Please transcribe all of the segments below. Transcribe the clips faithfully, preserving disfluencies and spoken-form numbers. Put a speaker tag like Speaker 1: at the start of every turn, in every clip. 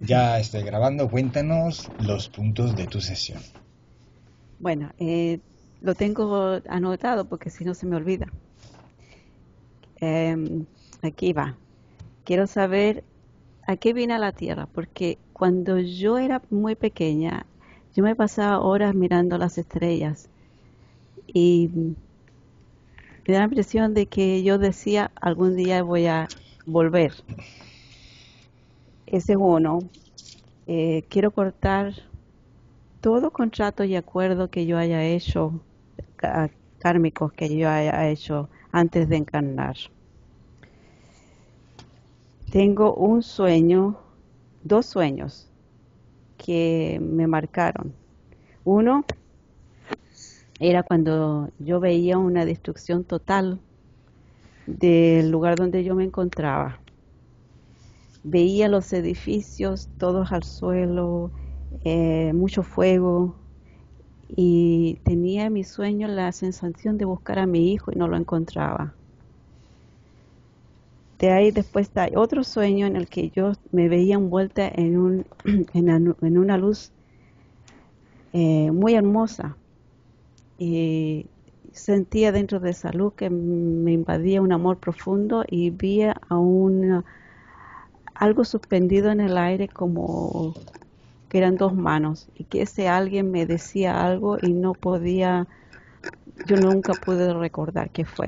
Speaker 1: Ya estoy grabando, cuéntanos los puntos de tu sesión.
Speaker 2: Bueno, eh, lo tengo anotado porque si no se me olvida. Em, Aquí va. Quiero saber a qué vine a la Tierra, porque cuando yo era muy pequeña, yo me pasaba horas mirando las estrellas y me da la impresión de que yo decía, algún día voy a volver. Ese es uno. Eh, quiero cortar todo contrato y acuerdo que yo haya hecho, ca- kármicos que yo haya hecho antes de encarnar. Tengo un sueño, dos sueños que me marcaron. Uno era cuando yo veía una destrucción total del lugar donde yo me encontraba. Veía los edificios todos al suelo, eh, mucho fuego, y tenía en mi sueño la sensación de buscar a mi hijo y no lo encontraba. De ahí después está otro sueño en el que yo me veía envuelta en, un, en, una luz eh, muy hermosa, y sentía dentro de esa luz que me invadía un amor profundo y vi a un, algo suspendido en el aire como que eran dos manos y que ese alguien me decía algo y no podía, yo nunca pude recordar qué fue.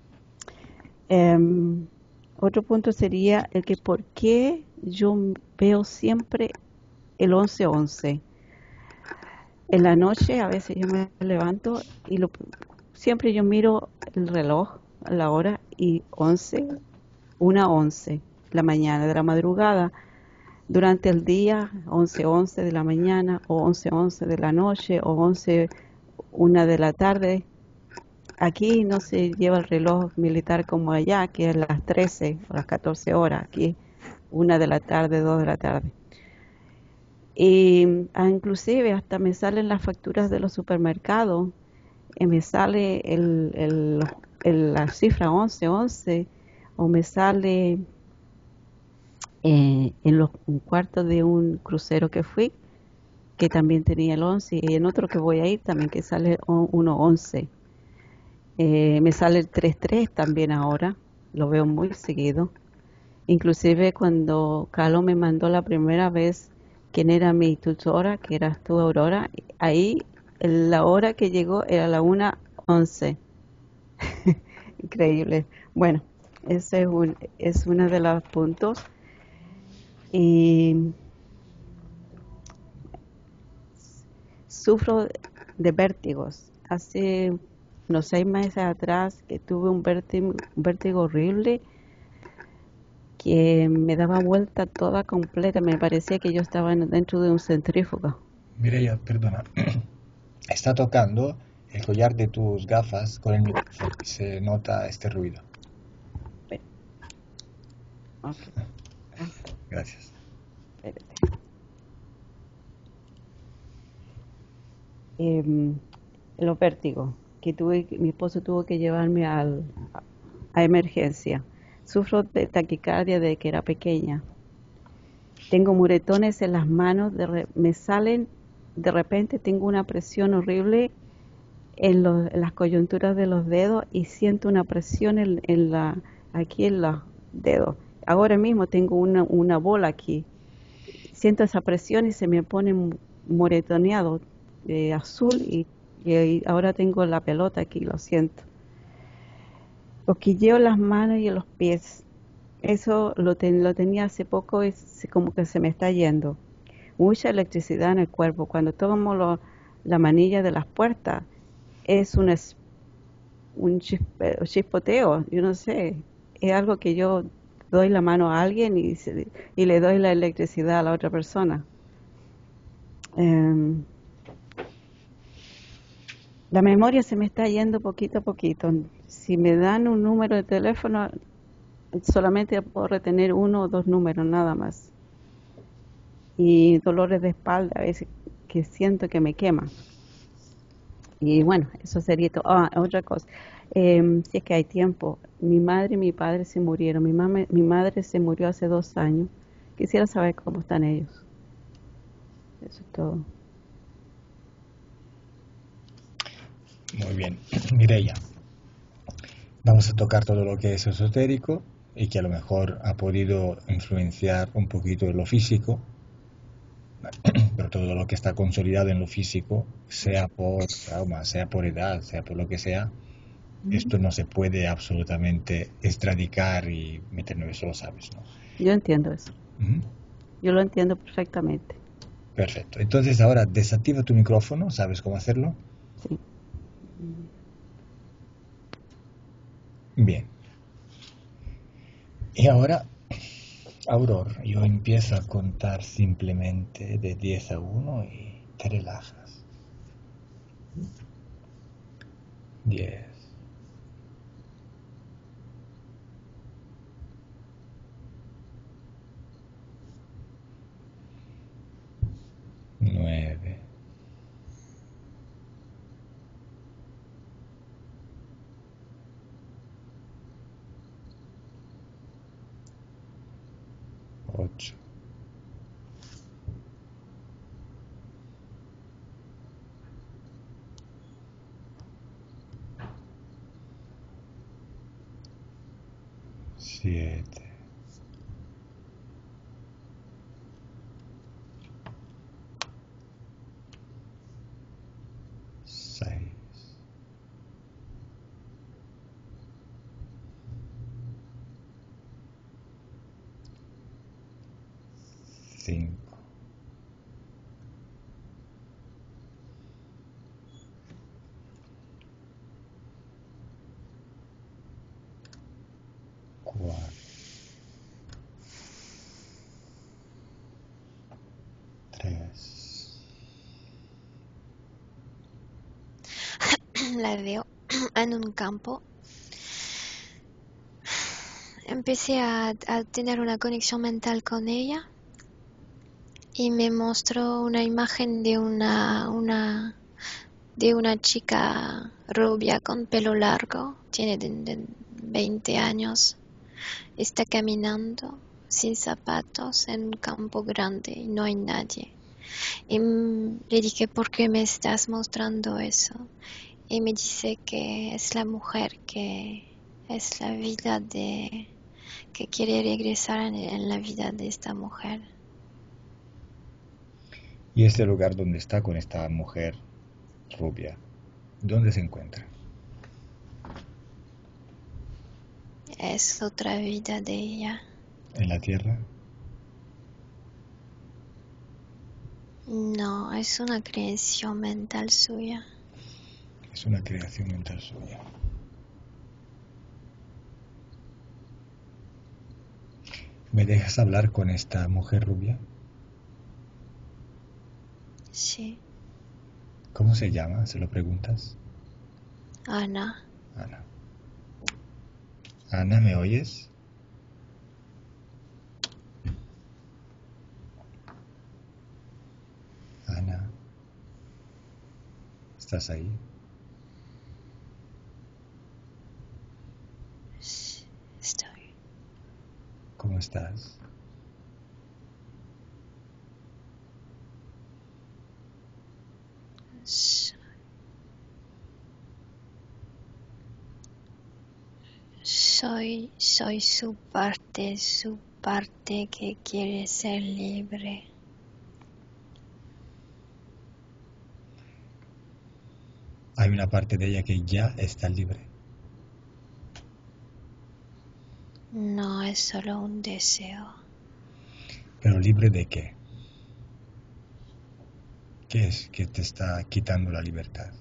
Speaker 2: Um, Otro punto sería el que por qué yo veo siempre el once once. En la noche a veces yo me levanto y lo, siempre yo miro el reloj, la hora, y once, una once, la mañana, de la madrugada. Durante el día, once once de la mañana, o once once de la noche, o once una de la tarde. Aquí no se lleva el reloj militar como allá, que es las trece o las catorce horas. Aquí, una de la tarde, dos de la tarde. Y ah, inclusive hasta me salen las facturas de los supermercados, y me sale el, el, el- la cifra once once, o me sale eh, en los un cuarto de un crucero que fui, que también tenía el once, y en otro que voy a ir también que sale uno once. Eh, me sale el tres tres también ahora, lo veo muy seguido. Inclusive cuando Carlos me mandó la primera vez quién era mi tutora, que eras tú, Aurora, ahí la hora que llegó era la una once. Increíble. Bueno, ese es, un, es uno de los puntos. Y sufro de vértigos. Hace unos seis meses atrás que tuve un vértigo, un vértigo horrible que me daba vuelta toda completa. Me parecía que yo estaba dentro de un centrífugo.
Speaker 1: Mireia, perdona. Está tocando el collar de tus gafas con el micrófono y se nota este ruido.
Speaker 2: Ok,
Speaker 1: Gracias.
Speaker 2: espérate. Eh, los vértigos, que tuve, mi esposo tuvo que llevarme al, a emergencia. Sufro de taquicardia desde que era pequeña. Tengo muretones en las manos, de re- me salen, de repente tengo una presión horrible en, los- en las coyunturas de los dedos y siento una presión en, en la, aquí en los dedos. Ahora mismo tengo una, una bola aquí. Siento esa presión y se me pone moretoneado de azul, y, y ahora tengo la pelota aquí, lo siento. Cosquilleo en las manos y en los pies. Eso lo, ten- lo tenía hace poco y se- como que se me está yendo. Mucha electricidad en el cuerpo. Cuando tomo lo- la manilla de las puertas, es un, es- un chispe- chispoteo, yo no sé. Es algo que yo doy la mano a alguien y, se- y le doy la electricidad a la otra persona. Em, la memoria se me está yendo poquito a poquito. Si me dan un número de teléfono, solamente puedo retener uno o dos números nada más. Y dolores de espalda a veces que siento que me quema. Y bueno, eso sería todo. Ah, otra cosa, eh, si es que hay tiempo, mi madre y mi padre se murieron. Mi, mame- mi madre se murió hace dos años, Quisiera saber cómo están ellos. Eso es todo.
Speaker 1: Muy bien. Mireia, vamos a tocar todo lo que es esotérico y que a lo mejor ha podido influenciar un poquito en lo físico, pero todo lo que está consolidado en lo físico, sea por trauma, sea por edad, sea por lo que sea, esto no se puede absolutamente extradicar y meterlo, eso lo sabes, ¿no?
Speaker 2: Yo entiendo eso.
Speaker 1: Ujú.
Speaker 2: Yo lo entiendo perfectamente.
Speaker 1: Perfecto. Entonces ahora desactiva tu micrófono, ¿sabes cómo hacerlo?
Speaker 2: Sí.
Speaker 1: Bien. Y ahora, Auror, yo empiezo a contar simplemente de diez a uno y te relajas. diez. nueve. ocho. siete. seis. cinco. cuatro. tres.
Speaker 3: La veo en un campo. Empecé a, a tener una conexión mental con ella y me mostró una imagen de una, una, de una chica rubia con pelo largo, tiene de, de veinte años, está caminando sin zapatos en un campo grande y no hay nadie. Y mm, le dije, ¿por qué me estás mostrando eso? Y me dice que es la mujer, que es la vida de, que quiere regresar en, en la vida de esta mujer.
Speaker 1: Y este lugar donde está con esta mujer rubia, ¿dónde se encuentra?
Speaker 3: Es otra vida de ella.
Speaker 1: ¿En la tierra?
Speaker 3: No, es una creencia mental suya.
Speaker 1: Es una creación mental suya. ¿Me dejas hablar con esta mujer rubia?
Speaker 3: Sí,
Speaker 1: ¿Cómo se llama? ¿Se lo preguntas?
Speaker 3: Ana.
Speaker 1: Ana. Ana, ¿me oyes? Ana, ¿estás ahí?
Speaker 3: Estoy.
Speaker 1: ¿Cómo estás?
Speaker 3: Soy, soy su parte, su parte que quiere ser libre.
Speaker 1: Hay una parte de ella que ya está libre.
Speaker 3: No es solo un deseo.
Speaker 1: ¿Pero libre de qué? ¿Qué es que te está quitando la libertad?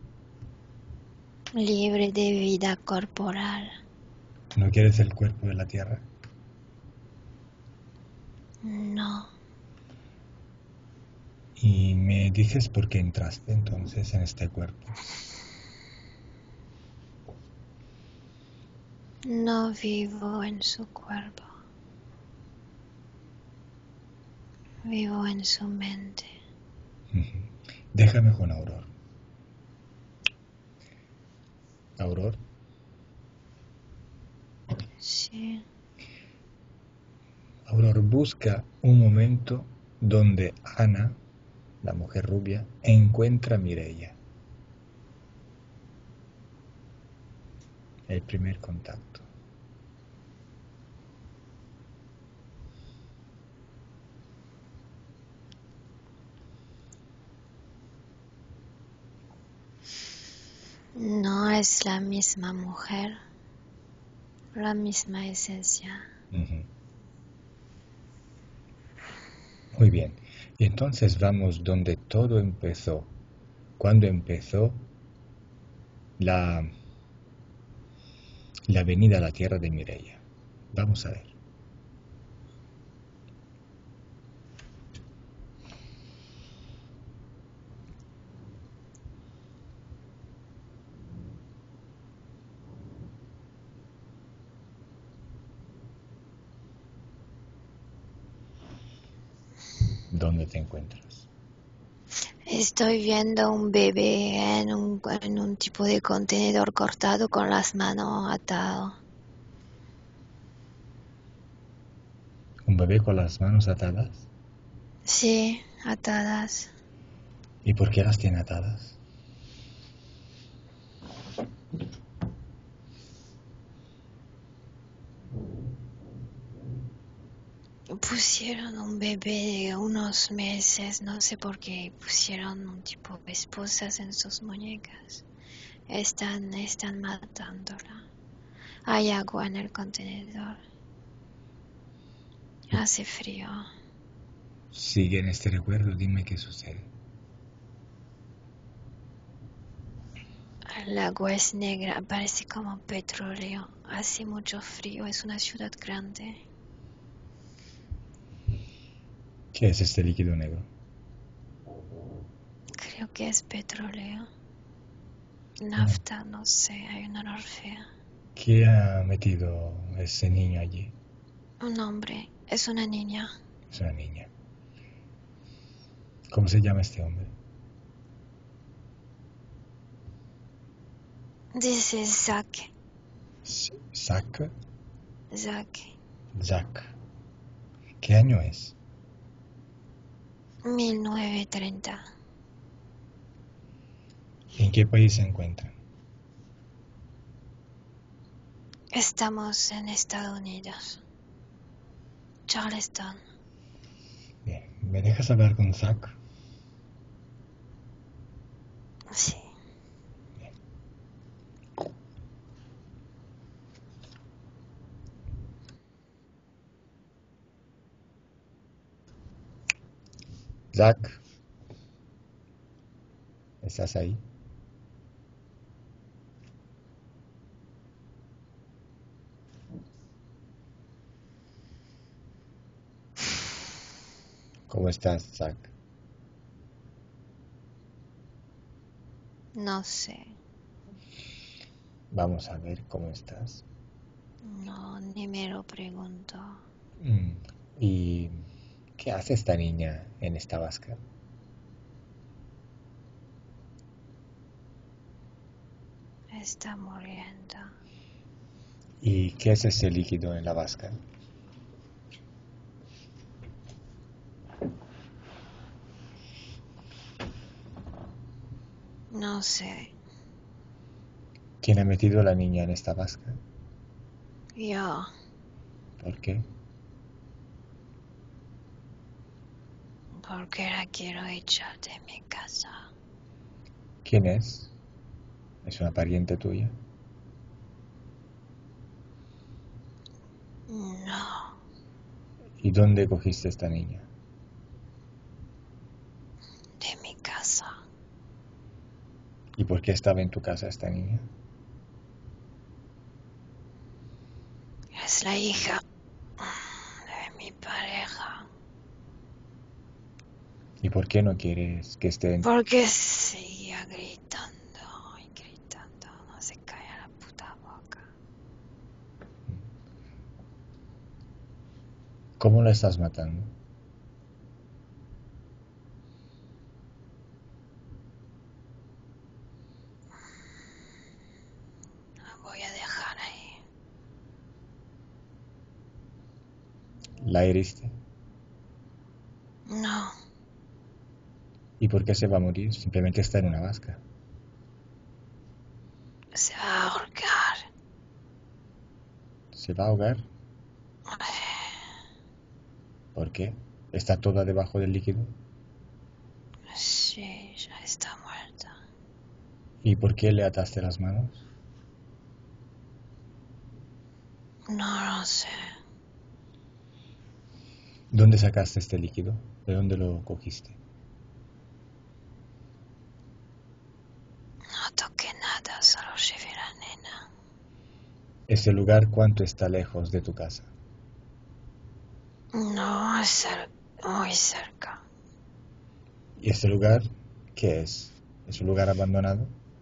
Speaker 3: Libre de vida corporal.
Speaker 1: ¿No quieres el cuerpo de la tierra?
Speaker 3: No.
Speaker 1: Y me dices por qué entraste entonces en este cuerpo.
Speaker 3: No vivo en su cuerpo. Vivo en su mente.
Speaker 1: Ujú. Déjame con Auror. Auror,
Speaker 3: Sí.
Speaker 1: Auror busca un momento donde Ana, la mujer rubia, encuentra a Mireia. El primer contacto.
Speaker 3: No es la misma mujer, la misma esencia.
Speaker 1: Uh-huh. Muy bien. Y entonces vamos donde todo empezó. Cuando empezó la, la venida a la tierra de Mireia. Vamos a ver. ¿Dónde te encuentras?
Speaker 3: Estoy viendo un bebé en un, en un tipo de contenedor cortado con las manos atadas.
Speaker 1: ¿Un bebé con las manos atadas?
Speaker 3: Sí, atadas.
Speaker 1: ¿Y por qué las tiene atadas?
Speaker 3: Pusieron un bebé de unos meses, no sé por qué pusieron un tipo de esposas en sus muñecas. Están, están matándola. Hay agua en el contenedor. Hace frío.
Speaker 1: Sigue en este recuerdo, dime qué sucede.
Speaker 3: El agua es negra, parece como petróleo. Hace mucho frío, es una ciudad grande.
Speaker 1: ¿Qué es este líquido negro?
Speaker 3: Creo que es petróleo. Nafta, no sé, hay un olor feo.
Speaker 1: ¿Qué ha metido ese niño allí?
Speaker 3: Un hombre, es una niña.
Speaker 1: Es una niña. ¿Cómo se llama este hombre?
Speaker 3: Dice Zack.
Speaker 1: Zack.
Speaker 3: Zack.
Speaker 1: Zack. ¿Qué año es?
Speaker 3: mil novecientos treinta.
Speaker 1: ¿En qué país se encuentra?
Speaker 3: Estamos en Estados Unidos. Charleston.
Speaker 1: Bien. ¿Me dejas hablar con Zack?
Speaker 3: Sí.
Speaker 1: Bien. Zack. ¿Estás ahí? ¿Cómo estás, Zack?
Speaker 3: No sé.
Speaker 1: Vamos a ver cómo estás.
Speaker 3: No, ni me lo pregunto.
Speaker 1: Mm. ¿Y qué hace esta niña en esta vasca?
Speaker 3: Está muriendo.
Speaker 1: ¿Y qué es ese líquido en la vasca?
Speaker 3: No sé.
Speaker 1: ¿Quién ha metido a la niña en esta vasca?
Speaker 3: Yo.
Speaker 1: ¿Por qué?
Speaker 3: Porque la quiero echar de mi casa.
Speaker 1: ¿Quién es? ¿Es una pariente tuya?
Speaker 3: No.
Speaker 1: ¿Y dónde cogiste esta niña?
Speaker 3: De mi casa.
Speaker 1: ¿Y por qué estaba en tu casa esta niña?
Speaker 3: Es la hija de mi pareja.
Speaker 1: ¿Y por qué no quieres que esté en...
Speaker 3: Porque seguía gritando y gritando. No se calla la puta boca.
Speaker 1: ¿Cómo la estás matando?
Speaker 3: La voy a dejar ahí.
Speaker 1: ¿La heriste?
Speaker 3: No,
Speaker 1: ¿Y por qué se va a morir? Simplemente está en una vasca.
Speaker 3: se va a ahorcar.
Speaker 1: ¿Se va a ahogar? ¿Por qué? ¿Está toda debajo del líquido?
Speaker 3: Sí, ya está muerta.
Speaker 1: ¿Y por qué le ataste las manos?
Speaker 3: No lo sé.
Speaker 1: ¿Dónde sacaste este líquido? ¿De dónde lo cogiste?
Speaker 3: No toqué nada, solo llevé a la nena.
Speaker 1: ¿Ese lugar cuánto está lejos de tu casa?
Speaker 3: No, es cer- muy cerca.
Speaker 1: ¿Y este lugar qué es? ¿Es un lugar abandonado?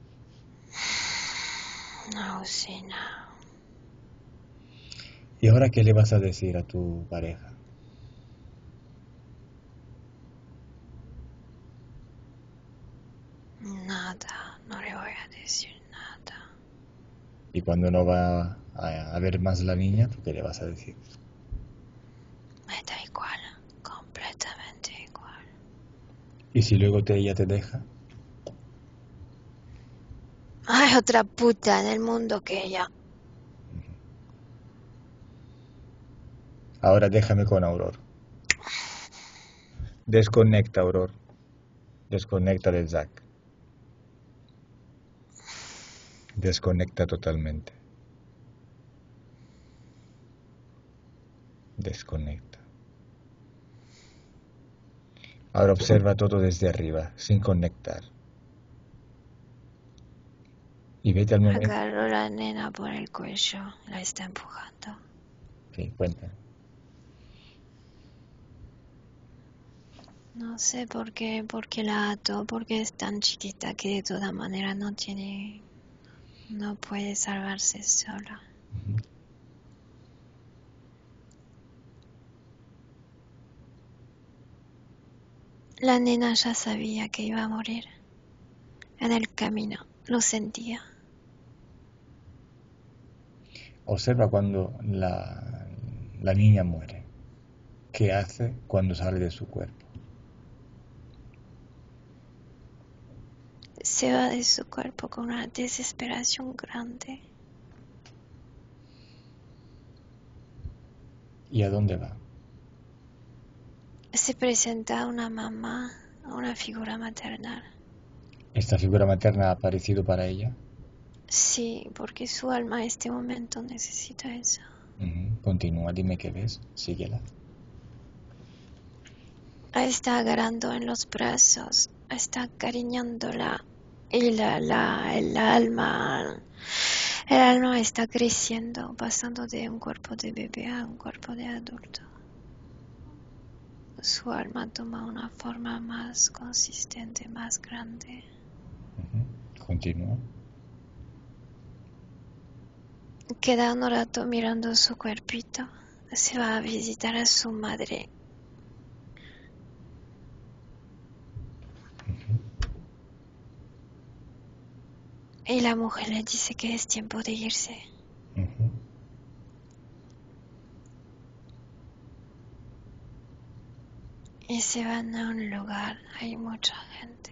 Speaker 3: Una usina.
Speaker 1: ¿Y ahora qué le vas a decir a tu pareja?
Speaker 3: Nada, no le voy a decir nada.
Speaker 1: Y cuando no va a, a ver más la niña, ¿tú qué le vas a decir?
Speaker 3: Me da igual, completamente igual.
Speaker 1: ¿Y si luego te, ella te deja?
Speaker 3: Hay otra puta en el mundo que ella.
Speaker 1: Ahora déjame con Auror. Desconecta, Auror. Desconecta del Zack. Desconecta totalmente. Desconecta. Ahora observa todo desde arriba, sin conectar. Y vete al momento.
Speaker 3: Agarró a la nena por el cuello, la está empujando.
Speaker 1: Sí, cuenta.
Speaker 3: No sé por qué, por qué la ató, porque es tan chiquita que de todas maneras no tiene, no puede salvarse sola. La nena ya sabía que iba a morir. En el camino, lo sentía.
Speaker 1: Observa cuando la, la niña muere. ¿Qué hace cuando sale de su cuerpo?
Speaker 3: Se va de su cuerpo con una desesperación grande.
Speaker 1: ¿Y a dónde va?
Speaker 3: Se presenta una mamá, una figura maternal.
Speaker 1: ¿Esta figura materna ha aparecido para ella?
Speaker 3: Sí, porque su alma en este momento necesita eso.
Speaker 1: Uh-huh. Continúa, dime qué ves, síguela.
Speaker 3: La está agarrando en los brazos, está acariñándola y la, la, el alma, el alma está creciendo, pasando de un cuerpo de bebé a un cuerpo de adulto. Su alma toma una forma más consistente, más grande.
Speaker 1: Uh-huh. Continúa.
Speaker 3: Queda un rato mirando su cuerpito. Se va a visitar a su madre. Y la mujer le dice que es tiempo de irse.
Speaker 1: Uh-huh.
Speaker 3: Y se van a un lugar, hay mucha gente.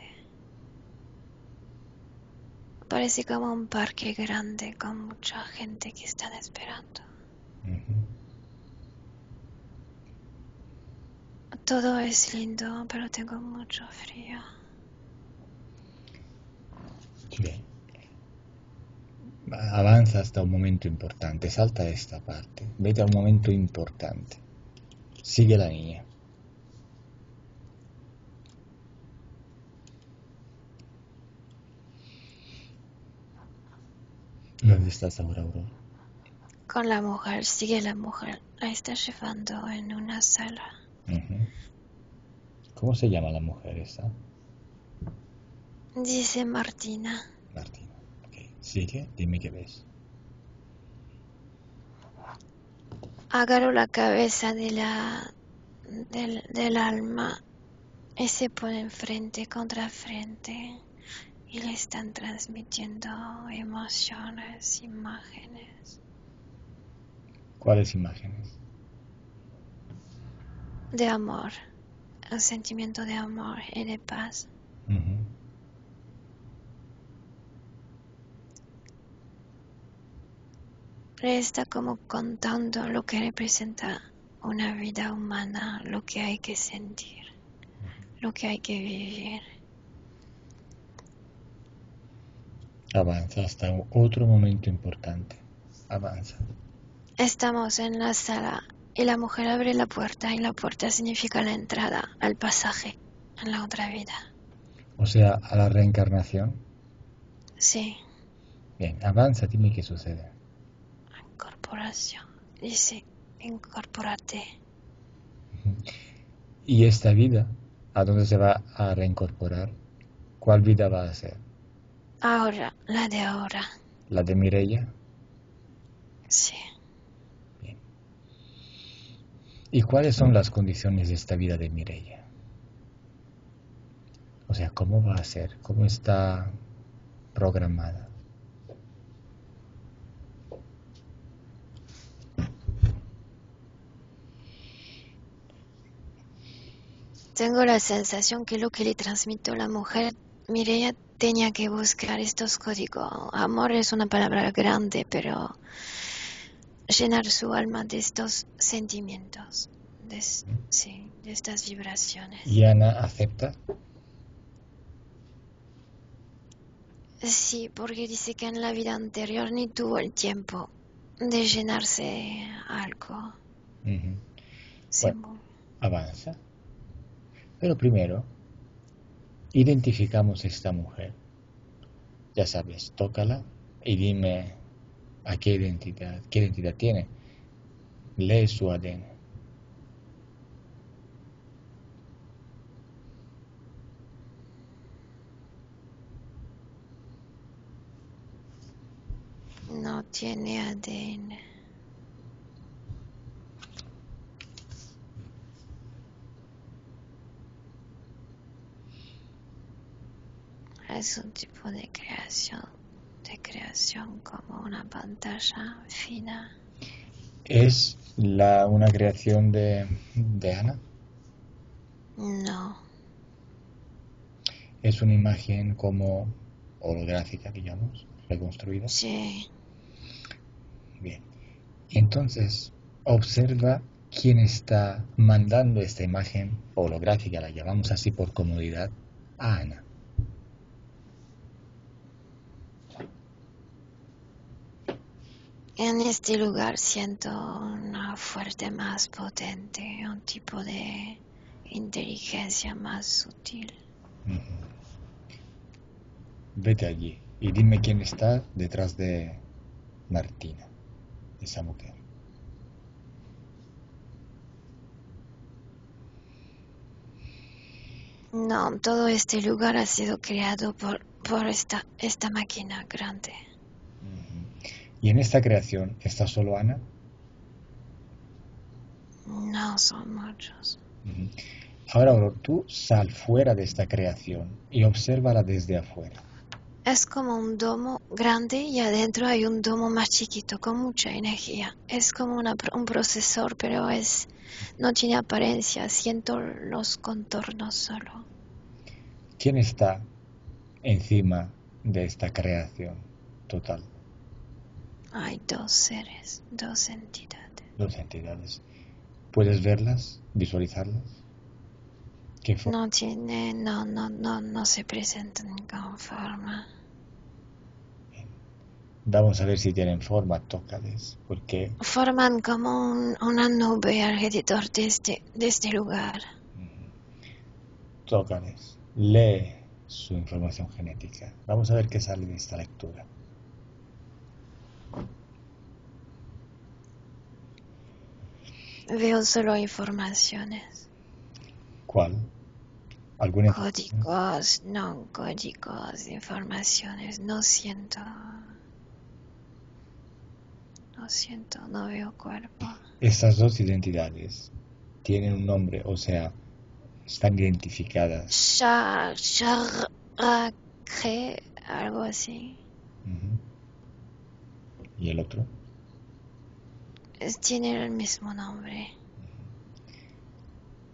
Speaker 3: Parece como un parque grande con mucha gente que están esperando.
Speaker 1: Uh-huh.
Speaker 3: Todo es lindo, pero tengo mucho frío.
Speaker 1: Bien. Avanza hasta un momento importante, salta esta parte, vete a un momento importante. Sigue la niña. ¿Dónde estás ahora, Aurora?
Speaker 3: Con la mujer, sigue la mujer. La está llevando en una sala.
Speaker 1: Uh-huh. ¿Cómo se llama la mujer esa?
Speaker 3: Dice Martina.
Speaker 1: Martina. Okay. Sigue, dime qué ves.
Speaker 3: Agarro la cabeza de la, del, del alma y se ponen frente contra frente y le están transmitiendo emociones, imágenes.
Speaker 1: ¿Cuáles imágenes?
Speaker 3: de amor, el sentimiento de amor y de paz.
Speaker 1: Ujú.
Speaker 3: Está como contando lo que representa una vida humana, lo que hay que sentir, lo que hay que vivir.
Speaker 1: Avanza hasta otro momento importante. Avanza.
Speaker 3: Estamos en la sala y la mujer abre la puerta y la puerta significa la entrada al pasaje en la otra vida.
Speaker 1: O sea, a la reencarnación.
Speaker 3: Sí,
Speaker 1: Bien, avanza, dime qué sucede.
Speaker 3: incorporación. Dice, incorpórate.
Speaker 1: Ujú. ¿Y esta vida, a dónde se va a reincorporar? ¿Cuál vida va a ser?
Speaker 3: Ahora, la de ahora.
Speaker 1: ¿La de Mireia?
Speaker 3: Sí.
Speaker 1: Bien. ¿Y cuáles son las condiciones de esta vida de Mireia? O sea, ¿cómo va a ser? ¿Cómo está programada?
Speaker 3: Tengo la sensación que lo que le transmitió la mujer, Mireia tenía que buscar estos códigos. Amor es una palabra grande, pero llenar su alma de estos sentimientos, de, sí, de estas vibraciones.
Speaker 1: ¿Y Ana acepta?
Speaker 3: Sí, porque dice que en la vida anterior ni tuvo el tiempo de llenarse algo.
Speaker 1: Ujú.
Speaker 3: Sí,
Speaker 1: Bueno, avanza. Pero primero, identificamos esta mujer. Ya sabes, tócala y dime a qué identidad, qué identidad tiene. Lee su A D N.
Speaker 3: no tiene A D N. Es un tipo de creación, de creación como una pantalla fina.
Speaker 1: ¿Es la, una creación de, de Ana?
Speaker 3: No,
Speaker 1: ¿Es una imagen como holográfica, digamos, reconstruida?
Speaker 3: sí,
Speaker 1: Bien. Entonces, observa quién está mandando esta imagen holográfica, la llamamos así por comodidad, a Ana.
Speaker 3: en este lugar siento una fuerza más potente, un tipo de inteligencia más sutil.
Speaker 1: Ujú. Vete allí y dime quién está detrás de Martina, esa mujer.
Speaker 3: No, todo este lugar ha sido creado por, por esta, esta máquina grande.
Speaker 1: Ujú. Y en esta creación está solo Ana.
Speaker 3: No son muchos.
Speaker 1: Ujú. Ahora, Aurora, tú sal fuera de esta creación y obsérvala desde afuera.
Speaker 3: Es como un domo grande y adentro hay un domo más chiquito con mucha energía. Es como una, un procesor, pero es no tiene apariencia. Siento los contornos solo.
Speaker 1: ¿Quién está encima de esta creación total?
Speaker 3: Hay dos seres, dos entidades.
Speaker 1: Dos entidades. ¿Puedes verlas? ¿Visualizarlas? ¿Qué forma?
Speaker 3: No tiene, no, no, no, no se presentan con forma.
Speaker 1: Vamos a ver si tienen forma, tócales, porque
Speaker 3: Forman como un- una nube alrededor de este, de este lugar.
Speaker 1: mm, tócales. Lee su información genética. Vamos a ver qué sale de esta lectura.
Speaker 3: Veo solo informaciones.
Speaker 1: ¿Cuál? ¿Alguna información?
Speaker 3: Códigos, no códigos, informaciones. No siento. No siento, no veo cuerpo.
Speaker 1: Estas dos identidades tienen un nombre, o sea, están identificadas.
Speaker 3: Sha, sha, ra, cre, algo así.
Speaker 1: Ujú. ¿Y el otro?
Speaker 3: Es- Tiene el mismo nombre.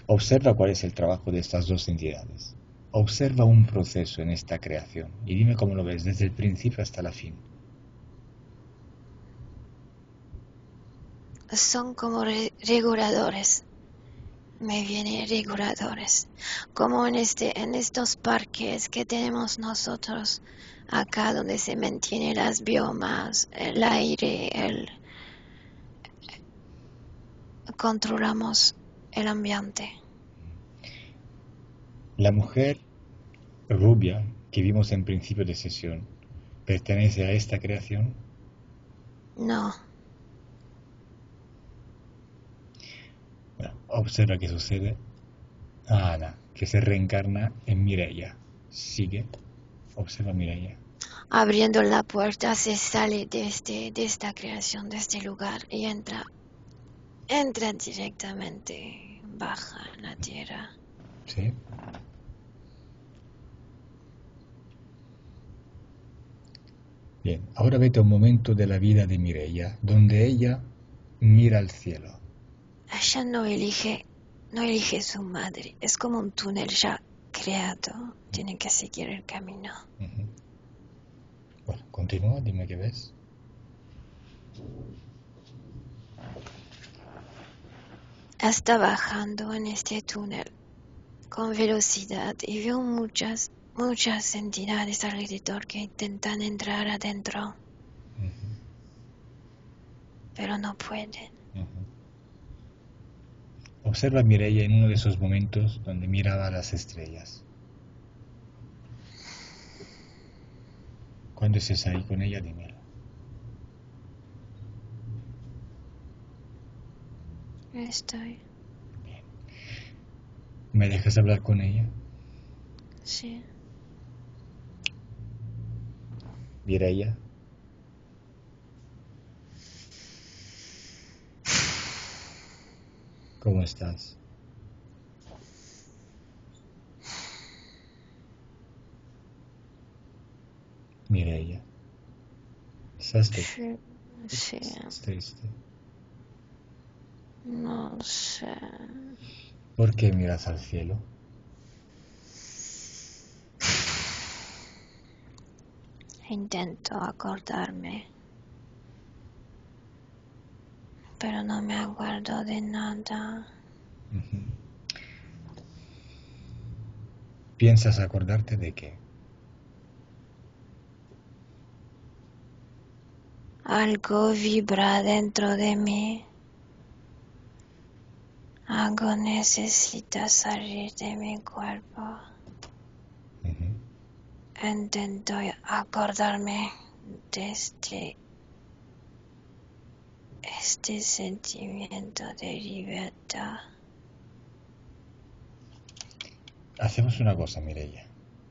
Speaker 1: Observa cuál es el trabajo de estas dos entidades. Observa un proceso en esta creación y dime cómo lo ves desde el principio hasta la fin.
Speaker 3: Son como re- reguladores. Me vienen reguladores. Como en este, en estos parques que tenemos nosotros acá donde se mantienen las biomas, el aire, el controlamos el ambiente.
Speaker 1: La mujer rubia que vimos en principio de sesión, ¿pertenece a esta creación?
Speaker 3: No,
Speaker 1: Bueno, observa qué sucede. Ana, que se reencarna en Mireia. Sigue. Observa a Mireia.
Speaker 3: abriendo la puerta se sale de este, de esta creación, de este lugar y entra, entra directamente, baja en la tierra.
Speaker 1: ¿Sí? Bien, ahora vete a un momento de la vida de Mireia, donde ella mira al cielo.
Speaker 3: Ella no elige, no elige su madre, es como un túnel ya creado, tiene que seguir el camino.
Speaker 1: Uh-huh. Bueno, continúa, dime qué ves.
Speaker 3: Está bajando en este túnel con velocidad y veo muchas, muchas entidades alrededor que intentan entrar adentro,
Speaker 1: Uh-huh.
Speaker 3: pero no pueden.
Speaker 1: Uh-huh. Observa a Mireia en uno de esos momentos donde miraba a las estrellas. Cuando estés ahí con ella, dímelo.
Speaker 3: Estoy,
Speaker 1: Bien. ¿Me dejas hablar con ella?
Speaker 3: sí.
Speaker 1: Mireia. ¿Cómo estás? Mireia. ¿Estás triste?
Speaker 3: Sí,
Speaker 1: ¿Estás triste?
Speaker 3: no sé.
Speaker 1: ¿Por qué miras al cielo?
Speaker 3: Intento acordarme, pero no me acuerdo de nada.
Speaker 1: Uh-huh. ¿Piensas acordarte de qué?
Speaker 3: Algo vibra dentro de mí. Algo necesita salir de mi cuerpo.
Speaker 1: Uh-huh.
Speaker 3: Intento acordarme de este, este sentimiento de libertad.
Speaker 1: Hacemos una cosa, Mireia.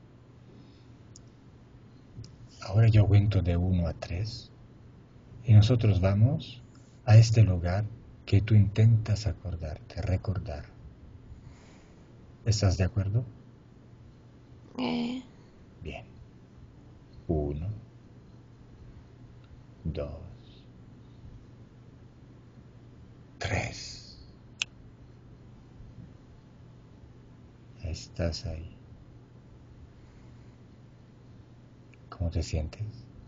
Speaker 1: Ahora yo cuento de uno a tres y nosotros vamos a este lugar que tú intentas acordarte, recordar. ¿Estás de acuerdo?
Speaker 3: Eh,
Speaker 1: Bien. Uno, dos, tres. Estás ahí. ¿Cómo te sientes?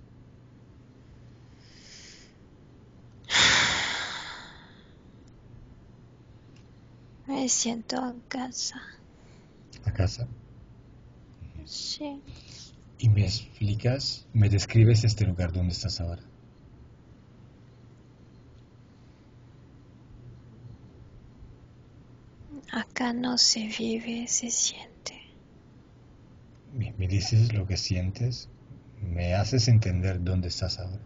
Speaker 3: me siento en casa.
Speaker 1: ¿A casa?
Speaker 3: Sí.
Speaker 1: ¿Y me explicas, me describes este lugar donde estás ahora?
Speaker 3: Acá no se vive, se siente.
Speaker 1: Bien, me dices lo que sientes, me haces entender dónde estás ahora.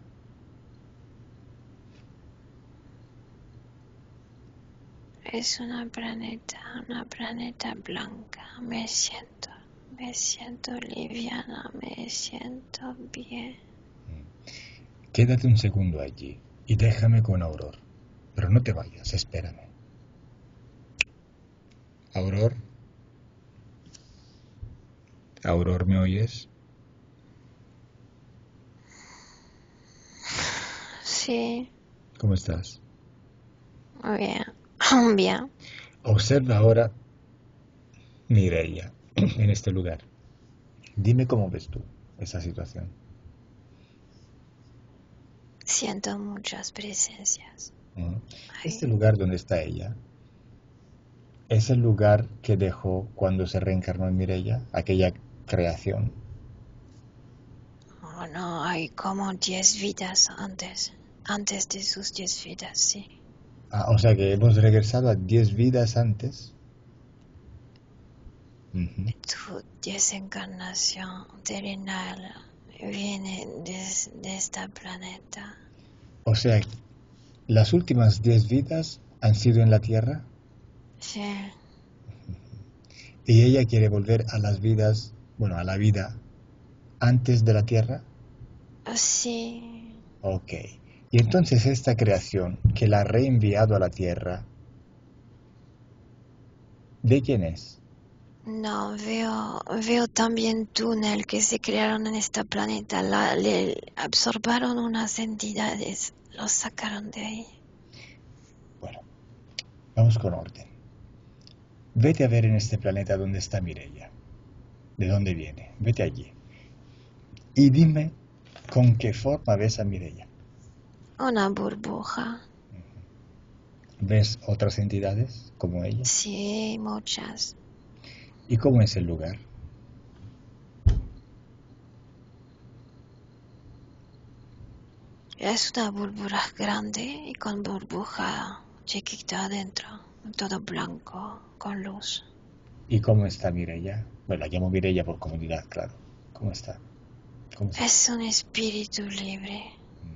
Speaker 3: Es una planeta, una planeta blanca. Me siento, me siento liviana, me siento bien.
Speaker 1: Quédate un segundo allí y déjame con Auror. Pero no te vayas, espérame. Auror. Auror, ¿me oyes?
Speaker 3: Sí,
Speaker 1: ¿Cómo estás?
Speaker 3: bien, bien.
Speaker 1: Observa ahora Mireia en este lugar. Dime cómo ves tú esa situación.
Speaker 3: Siento muchas presencias.
Speaker 1: ¿Mm?
Speaker 3: Ay,
Speaker 1: Este lugar donde está ella es el lugar que dejó cuando se reencarnó en Mireia, aquella creación.
Speaker 3: oh, no, hay como diez vidas antes. Antes de sus diez vidas, sí.
Speaker 1: Ah, o sea que hemos regresado a diez vidas antes. Ujú.
Speaker 3: Tu desencarnación terrenal viene de, de este planeta.
Speaker 1: O sea, las últimas diez vidas han sido en la Tierra
Speaker 3: Sí,
Speaker 1: y ella quiere volver a las vidas, bueno, a la vida antes de la Tierra.
Speaker 3: sí.
Speaker 1: Ok. Y entonces esta creación que la ha reenviado a la Tierra, ¿de quién es?
Speaker 3: No, veo, veo también túnel que se crearon en este planeta. La, le absorbaron unas entidades, los sacaron de ahí.
Speaker 1: Bueno, vamos con orden. Vete a ver en este planeta dónde está Mireia. ¿De dónde viene? Vete allí. Y dime con qué forma ves a Mireia.
Speaker 3: Una burbuja.
Speaker 1: ¿Ves otras entidades como ella?
Speaker 3: Sí, muchas.
Speaker 1: ¿Y cómo es el lugar?
Speaker 3: Es una burbuja grande y con burbuja chiquita adentro. Todo blanco, con luz.
Speaker 1: ¿Y cómo está Mireia? Bueno, la llamo Mireia por comodidad, claro. ¿Cómo está? ¿Cómo está?
Speaker 3: Es un espíritu libre.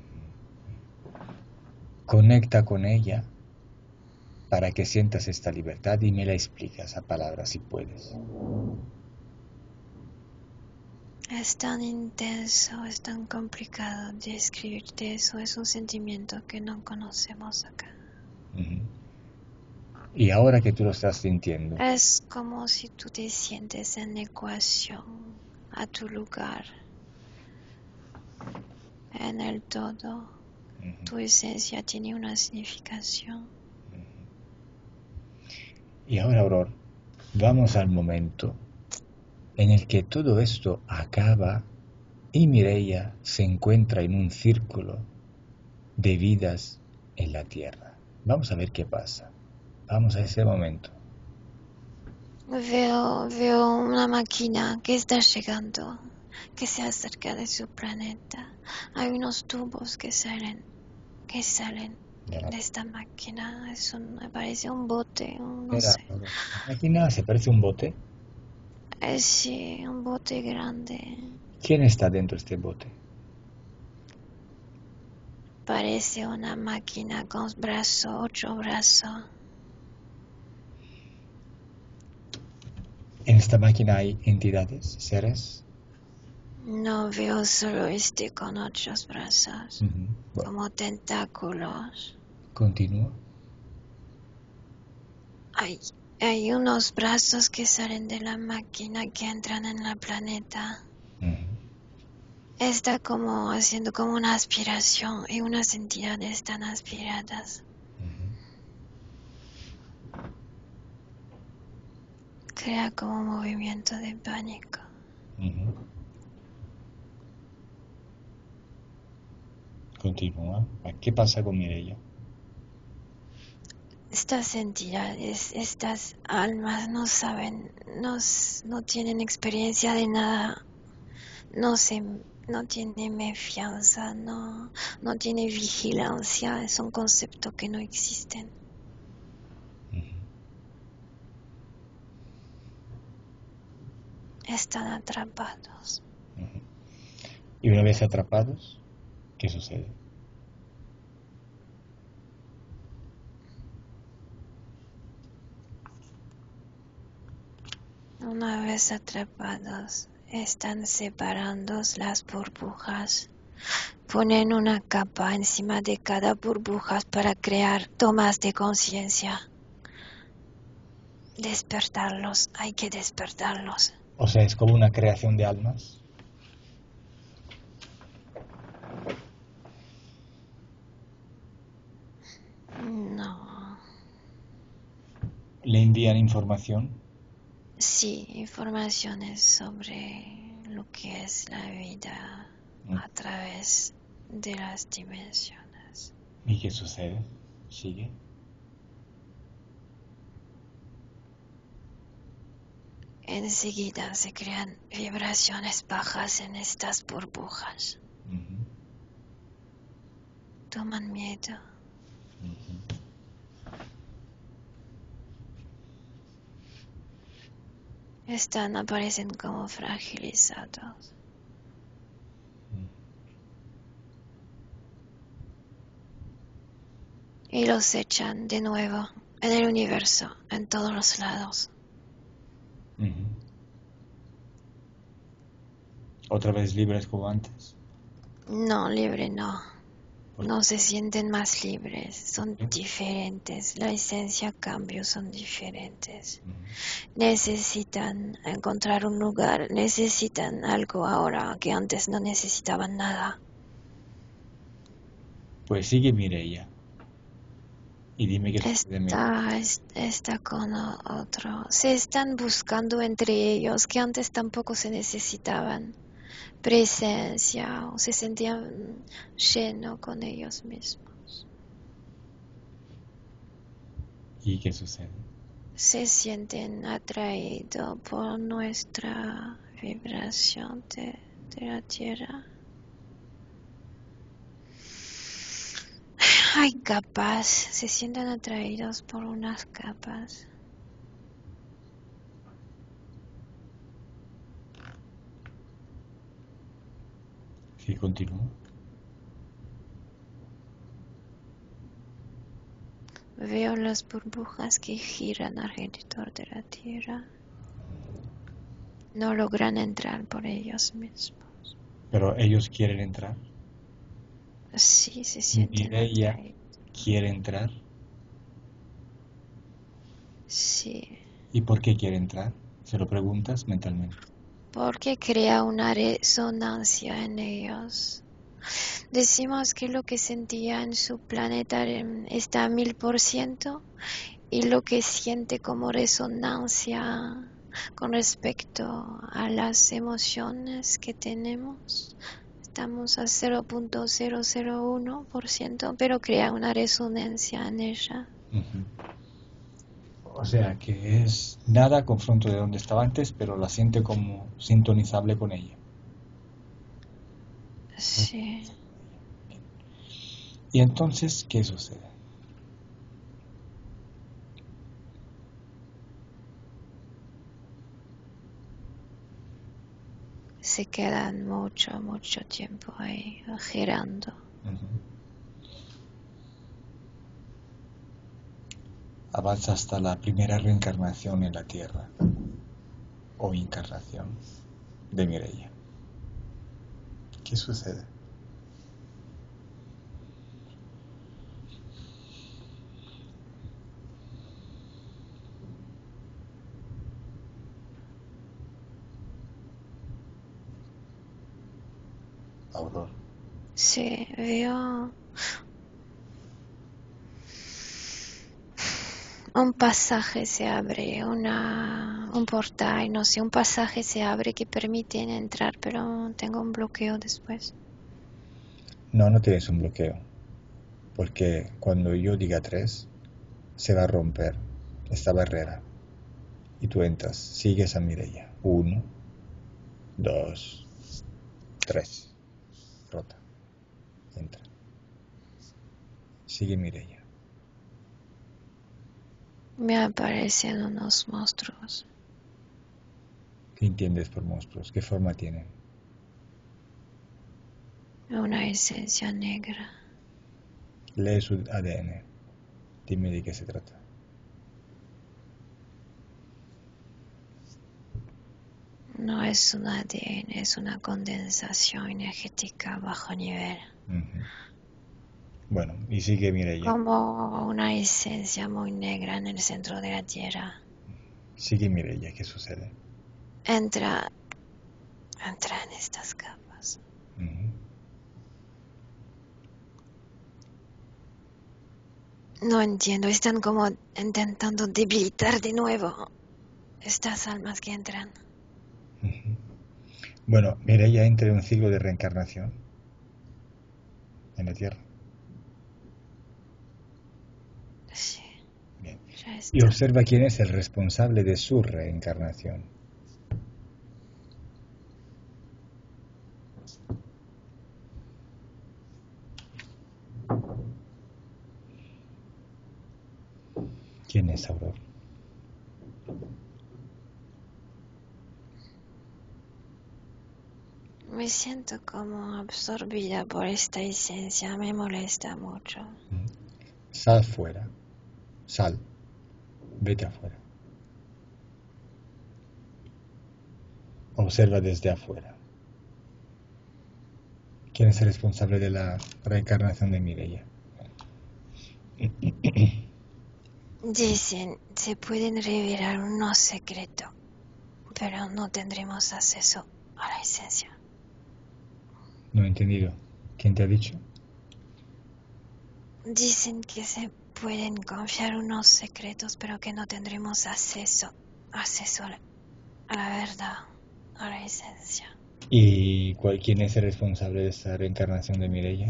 Speaker 1: Conecta con ella para que sientas esta libertad y me la explicas a palabras si puedes.
Speaker 3: Es tan intenso, es tan complicado describirte eso. Es un sentimiento que no conocemos acá.
Speaker 1: Ujú. Y ahora que tú lo estás sintiendo,
Speaker 3: Es como si tú te sientes en ecuación a tu lugar, en el todo.
Speaker 1: ujú,
Speaker 3: Tu esencia tiene una significación.
Speaker 1: y ahora, Auror, vamos al momento en el que todo esto acaba y Mireia se encuentra en un círculo de vidas en la Tierra. Vamos a ver qué pasa. Vamos a ese momento.
Speaker 3: Veo, veo una máquina que está llegando, que se acerca de su planeta. Hay unos tubos que salen, que salen
Speaker 1: De la-
Speaker 3: de esta máquina. Es un, me parece un bote, un- no
Speaker 1: Espera,
Speaker 3: sé.
Speaker 1: Auror. La máquina se parece a un bote.
Speaker 3: Es sí, un bote grande.
Speaker 1: ¿Quién está dentro de este bote?
Speaker 3: Parece una máquina con brazo, ocho brazos.
Speaker 1: En esta máquina hay entidades, seres.
Speaker 3: No veo solo este con ocho brazos,
Speaker 1: Ujú. Bueno,
Speaker 3: como tentáculos.
Speaker 1: continúa.
Speaker 3: Hay, hay unos brazos que salen de la máquina que entran en la planeta.
Speaker 1: Ujú.
Speaker 3: Está como haciendo como una aspiración y unas entidades están aspiradas. Crea como un movimiento de pánico.
Speaker 1: Ujú. Continúa. ¿Qué pasa con Mireia?
Speaker 3: Estas entidades, estas almas no saben, no, no tienen experiencia de nada, no se, no tienen fianza, no, no tienen vigilancia, es un concepto que no existen.
Speaker 1: Ujú.
Speaker 3: Están atrapados.
Speaker 1: Ujú. Y una vez atrapados, ¿qué sucede?
Speaker 3: Una vez atrapados, están separando las burbujas. Ponen una capa encima de cada burbuja para crear tomas de conciencia. Despertarlos, hay que despertarlos.
Speaker 1: O sea, es como una creación de almas.
Speaker 3: No,
Speaker 1: Le envían información.
Speaker 3: Sí, informaciones sobre lo que es la vida
Speaker 1: Mm.
Speaker 3: a través de las dimensiones.
Speaker 1: ¿Y qué sucede? Sigue.
Speaker 3: Enseguida se crean vibraciones bajas en estas burbujas.
Speaker 1: Ujú,
Speaker 3: Toman miedo.
Speaker 1: ujú.
Speaker 3: Están, aparecen como fragilizados. Y los echan de nuevo en el universo, en todos los lados.
Speaker 1: Ujú. ¿Otra vez libres como antes?
Speaker 3: No, libre no.
Speaker 1: ¿Por
Speaker 3: No se sienten más libres, son
Speaker 1: qué?
Speaker 3: diferentes. La esencia, cambio, son diferentes.
Speaker 1: Ujú.
Speaker 3: Necesitan encontrar un lugar, necesitan algo ahora que antes no necesitaban nada.
Speaker 1: Pues sigue Mireia y dime qué sucede de Mireia.
Speaker 3: Está, está con o- otro. Se están buscando entre ellos que antes tampoco se necesitaban presencia o se sentían lleno con ellos mismos.
Speaker 1: ¿Y qué sucede?
Speaker 3: Se sienten atraídos por nuestra vibración de, de la tierra. Hay capas, se sienten atraídos por unas capas.
Speaker 1: Sí, continúo.
Speaker 3: Veo las burbujas que giran alrededor de la tierra. No logran entrar por ellos mismos.
Speaker 1: Pero ellos quieren entrar.
Speaker 3: Sí, se sienten
Speaker 1: Mireia
Speaker 3: atraídos.
Speaker 1: quiere entrar.
Speaker 3: Sí,
Speaker 1: ¿Y por qué quiere entrar? Se lo preguntas mentalmente.
Speaker 3: porque crea una resonancia en ellos. Decimos que lo que sentía en su planeta está a mil por ciento y lo que siente como resonancia con respecto a las emociones que tenemos, estamos a cero punto cero cero uno por ciento, pero crea una resonancia en ella.
Speaker 1: Ujú. O sea que es nada confronto de donde estaba antes, pero la siente como sintonizable con ella.
Speaker 3: Sí.
Speaker 1: ¿Y entonces qué sucede?
Speaker 3: Se quedan mucho, mucho tiempo ahí girando.
Speaker 1: Ujú. Avanza hasta la primera reencarnación en la Tierra o encarnación de Mireia. ¿Qué sucede? Aurora.
Speaker 3: Sí, veo un pasaje se abre, una, un portal, no sé, un pasaje se abre que permite entrar, pero tengo un bloqueo después.
Speaker 1: No, no tienes un bloqueo, porque cuando yo diga tres, se va a romper esta barrera y tú entras, sigues a Mireia. Uno, dos, tres. Rota. Entra. Sigue Mireia.
Speaker 3: Me aparecen unos monstruos.
Speaker 1: ¿Qué entiendes por monstruos? ¿Qué forma tienen?
Speaker 3: Una esencia negra.
Speaker 1: Lee su A D N. Dime de qué se trata.
Speaker 3: No es un A D N, es una condensación energética a bajo nivel.
Speaker 1: Ujú. Bueno, y sigue Mireia.
Speaker 3: Como una esencia muy negra en el centro de la tierra.
Speaker 1: Sigue Mireia. ¿Qué sucede?
Speaker 3: Entra, entra en estas capas.
Speaker 1: Ujú.
Speaker 3: No entiendo, están como intentando debilitar de nuevo. estas almas que entran.
Speaker 1: Ujú. Bueno, Mireia entra en un ciclo de reencarnación en la Tierra.
Speaker 3: Sí,
Speaker 1: Bien.
Speaker 3: ya
Speaker 1: Y
Speaker 3: está.
Speaker 1: observa quién es el responsable de su reencarnación. ¿Quién es Aurora?
Speaker 3: Me siento como absorbida por esta esencia, me molesta mucho.
Speaker 1: Sal fuera. Sal. Vete afuera. Observa desde afuera. ¿Quién es el responsable de la reencarnación de Mireia?
Speaker 3: Dicen, se pueden revelar unos secretos, pero no tendremos acceso a la esencia.
Speaker 1: No he entendido. ¿Quién te ha dicho?
Speaker 3: Dicen que se pueden confiar unos secretos, pero que no tendremos acceso, acceso a la, a la verdad, a la esencia.
Speaker 1: ¿Y cuál, quién es el responsable de esta reencarnación de Mireia?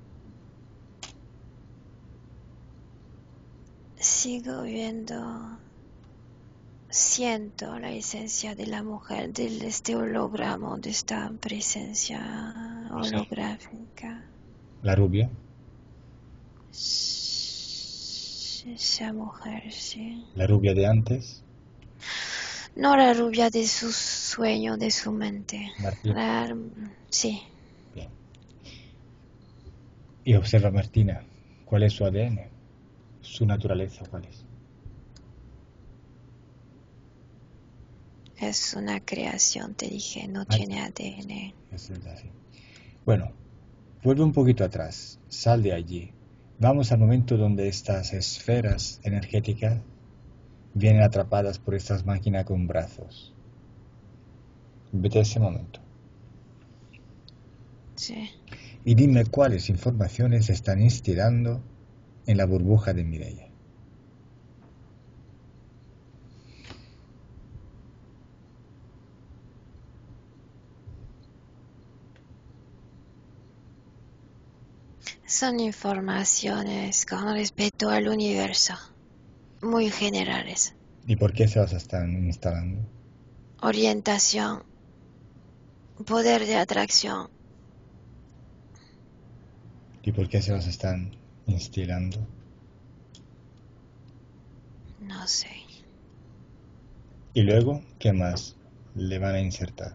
Speaker 3: Sigo viendo, siento la esencia de la mujer, de este holograma, de esta presencia holográfica.
Speaker 1: ¿La rubia?
Speaker 3: Esa mujer, sí.
Speaker 1: ¿La rubia de antes?
Speaker 3: No la rubia de su sueño, de su mente.
Speaker 1: Martín.
Speaker 3: La, sí.
Speaker 1: Bien. Y observa a Martina. ¿Cuál es su A D N? ¿Su naturaleza cuál es?
Speaker 3: Es una creación, te dije, no
Speaker 1: Ah,
Speaker 3: tiene A D N.
Speaker 1: Es verdad, sí. Bueno, vuelve un poquito atrás. Sal de allí. Vamos al momento donde estas esferas energéticas vienen atrapadas por estas máquinas con brazos. Vete a ese momento.
Speaker 3: Sí.
Speaker 1: Y dime cuáles informaciones se están instilando en la burbuja de Mireia.
Speaker 3: Son informaciones con respecto al universo, muy generales.
Speaker 1: ¿Y por qué se las están instalando?
Speaker 3: Orientación, poder de atracción.
Speaker 1: ¿Y por qué se las están instilando?
Speaker 3: No sé.
Speaker 1: Y luego, ¿qué más le van a insertar?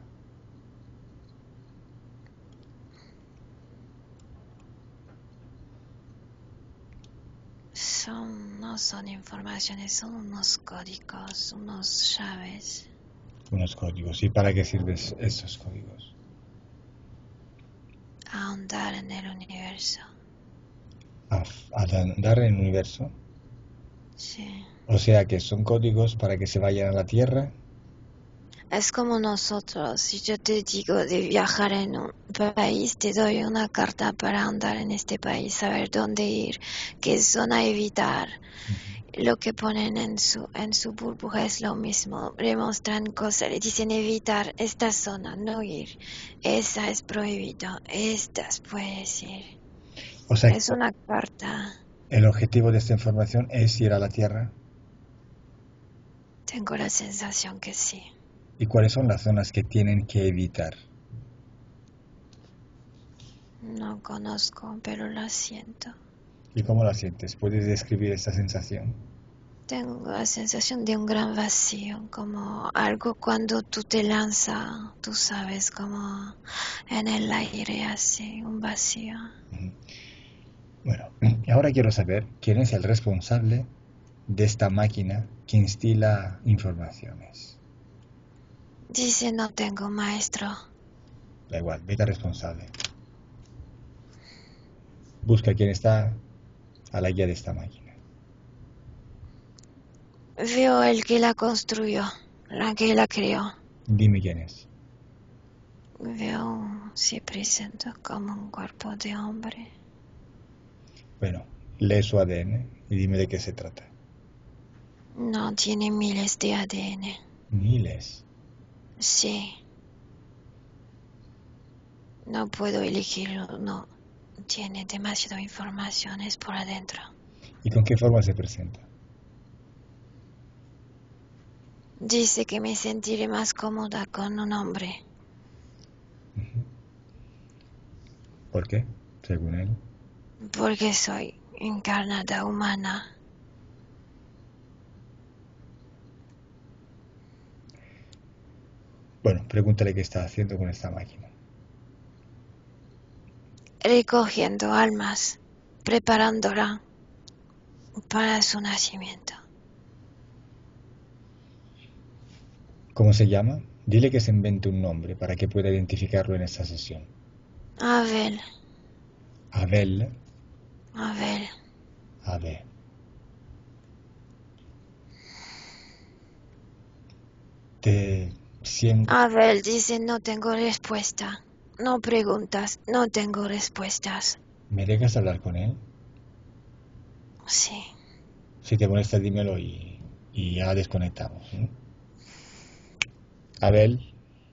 Speaker 3: Son, no son informaciones, son unos códigos, unos llaves.
Speaker 1: Unos códigos. ¿Y para qué sirven esos códigos?
Speaker 3: Ahondar en el universo.
Speaker 1: A, a andar en el universo.
Speaker 3: Sí.
Speaker 1: O sea que son códigos para que se vayan a la Tierra.
Speaker 3: Es como nosotros, si yo te digo de viajar en un país, te doy una carta para andar en este país, saber dónde ir, qué zona evitar.
Speaker 1: Uh-huh.
Speaker 3: Lo que ponen en su en su burbuja es lo mismo, le muestran cosas, le dicen evitar esta zona, no ir, esa es prohibido, estas puedes ir.
Speaker 1: O sea,
Speaker 3: Es una carta.
Speaker 1: el objetivo de esta información es ir a la Tierra.
Speaker 3: Tengo la sensación que sí.
Speaker 1: ¿Y cuáles son las zonas que tienen que evitar?
Speaker 3: No conozco, pero la siento.
Speaker 1: ¿Y cómo la sientes? ¿Puedes describir esta sensación?
Speaker 3: Tengo la sensación de un gran vacío, como algo cuando tú te lanzas, tú sabes, como en el aire así, un vacío.
Speaker 1: Uh-huh. Bueno, ahora quiero saber quién es el responsable de esta máquina que instila informaciones.
Speaker 3: Dice, no tengo maestro.
Speaker 1: Da igual, vete al responsable. Busca quién está a la guía de esta máquina.
Speaker 3: Veo el que la construyó, la que la creó.
Speaker 1: Dime quién es.
Speaker 3: Veo, sí presento como un cuerpo de hombre.
Speaker 1: Bueno, lee su A D N y dime de qué se trata.
Speaker 3: No tiene miles de A D N.
Speaker 1: Miles.
Speaker 3: Sí. No puedo elegirlo, no. Tiene demasiada información, es por adentro.
Speaker 1: ¿Y con qué forma se presenta?
Speaker 3: Dice que me sentiré más cómoda con un hombre.
Speaker 1: ¿Por qué? Según él.
Speaker 3: Porque soy encarnada humana.
Speaker 1: Bueno, pregúntale qué está haciendo con esta máquina.
Speaker 3: Recogiendo almas, preparándola para su nacimiento.
Speaker 1: ¿Cómo se llama? Dile que se invente un nombre para que pueda identificarlo en esta sesión.
Speaker 3: Abel,
Speaker 1: Abel.
Speaker 3: Abel.
Speaker 1: Abel. Te siento.
Speaker 3: Abel dice no tengo respuesta. No preguntas, no tengo respuestas.
Speaker 1: ¿Me dejas hablar con él?
Speaker 3: Sí.
Speaker 1: Si te molesta, dímelo y, y ya desconectamos, ¿no? Abel.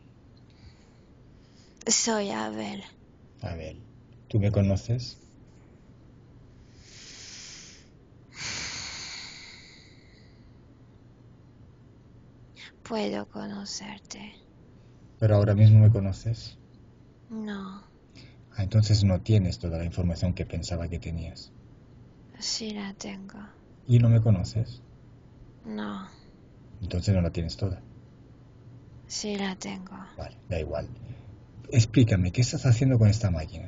Speaker 3: Soy Abel.
Speaker 1: Abel. ¿Tú me conoces?
Speaker 3: Puedo conocerte.
Speaker 1: ¿Pero ahora mismo me conoces?
Speaker 3: No,
Speaker 1: Ah, entonces no tienes toda la información que pensaba que tenías.
Speaker 3: sí la tengo.
Speaker 1: ¿Y no me conoces?
Speaker 3: No,
Speaker 1: Entonces no la tienes toda.
Speaker 3: sí la tengo.
Speaker 1: Vale, da igual. Explícame, ¿qué estás haciendo con esta máquina?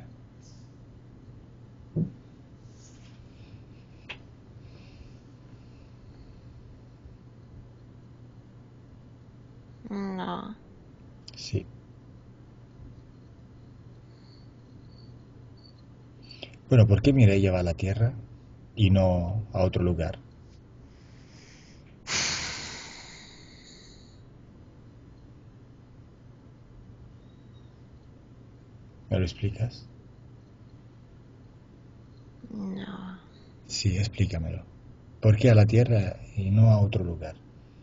Speaker 3: No,
Speaker 1: Sí. Bueno, ¿por qué Mireia va a la Tierra y no a otro lugar? ¿Me lo explicas?
Speaker 3: no,
Speaker 1: Sí, explícamelo. ¿Por qué a la Tierra y no a otro lugar?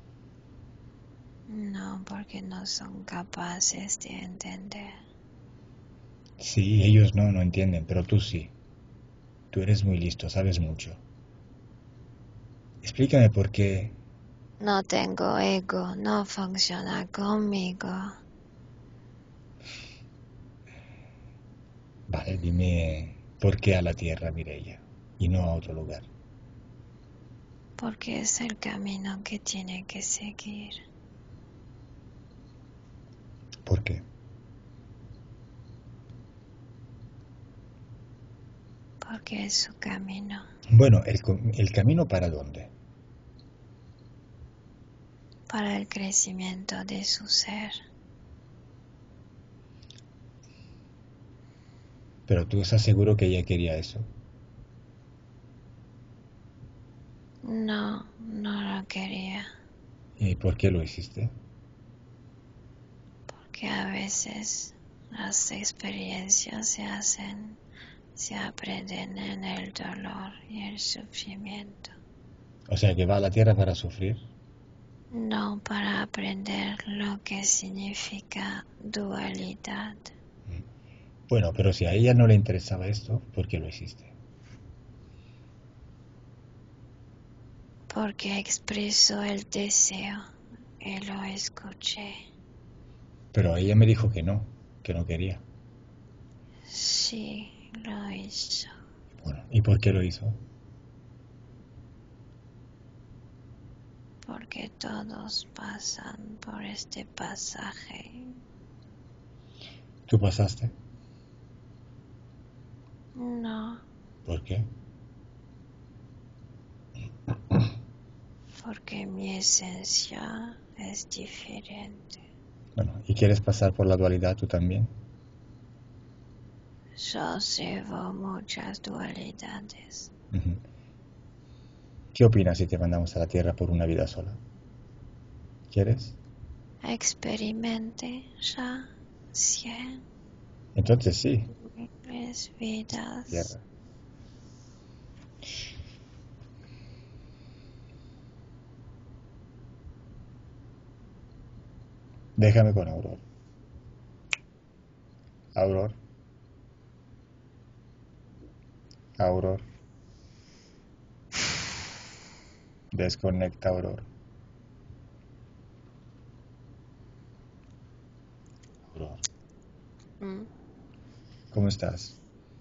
Speaker 3: no, porque no son capaces de entender.
Speaker 1: Sí, ellos no, no entienden, pero tú sí. Tú eres muy listo, sabes mucho. Explícame por qué.
Speaker 3: No tengo ego, no funciona conmigo.
Speaker 1: Vale, dime por qué a la Tierra, Mireia, y no a otro lugar.
Speaker 3: Porque es el camino que tiene que seguir.
Speaker 1: ¿Por qué?
Speaker 3: Porque es su camino.
Speaker 1: Bueno, el, co- el camino para dónde.
Speaker 3: Para el crecimiento de su ser.
Speaker 1: Pero tú estás seguro que ella quería eso.
Speaker 3: No, no lo quería.
Speaker 1: ¿Y por qué lo hiciste?
Speaker 3: Porque a veces las experiencias se hacen, se aprenden en el dolor y el sufrimiento.
Speaker 1: O sea, que va a la Tierra para sufrir.
Speaker 3: No para aprender lo que significa dualidad.
Speaker 1: Bueno, pero si a ella no le interesaba esto, ¿por qué lo hiciste?
Speaker 3: Porque expresó el deseo y lo escuché.
Speaker 1: Pero ella me dijo que no, que no quería.
Speaker 3: Sí, lo hizo.
Speaker 1: Bueno, ¿y por qué lo hizo?
Speaker 3: Porque todos pasan por este pasaje.
Speaker 1: ¿Tú pasaste?
Speaker 3: No,
Speaker 1: ¿Por qué?
Speaker 3: porque mi esencia es diferente.
Speaker 1: Bueno, ¿y quieres pasar por la dualidad tú también?
Speaker 3: Yo llevo muchas dualidades.
Speaker 1: Ujú. ¿Qué opinas si te mandamos a la Tierra por una vida sola? ¿Quieres?
Speaker 3: Experimente ya cien
Speaker 1: Entonces sí,
Speaker 3: miles vidas.
Speaker 1: Tierra. Déjame con Auror. Auror. Auror. Desconecta, Auror. Auror.
Speaker 3: Mm.
Speaker 1: ¿Cómo estás?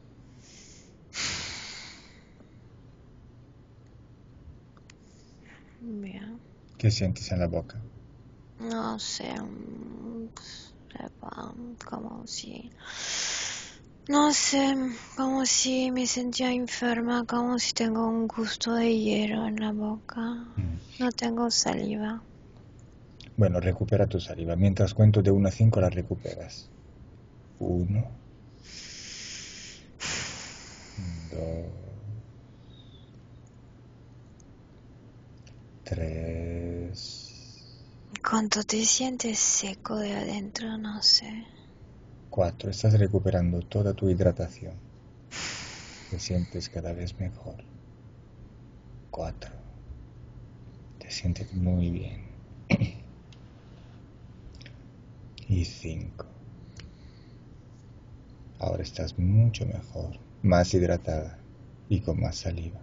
Speaker 3: Bien.
Speaker 1: ¿Qué sientes en la boca?
Speaker 3: No sé, mm, sepa, como si, no sé, como si me sentía enferma, como si tengo un gusto de hielo en la boca.
Speaker 1: Mm.
Speaker 3: No tengo saliva.
Speaker 1: Bueno, recupera tu saliva. Mientras cuento de uno a cinco la recuperas. Uno. Dos. Tres.
Speaker 3: Cuando te sientes seco de adentro, no sé.
Speaker 1: Cuatro. Estás recuperando toda tu hidratación. Te sientes cada vez mejor. Cuatro. Te sientes muy bien. Y cinco. Ahora estás mucho mejor, más hidratada y con más saliva.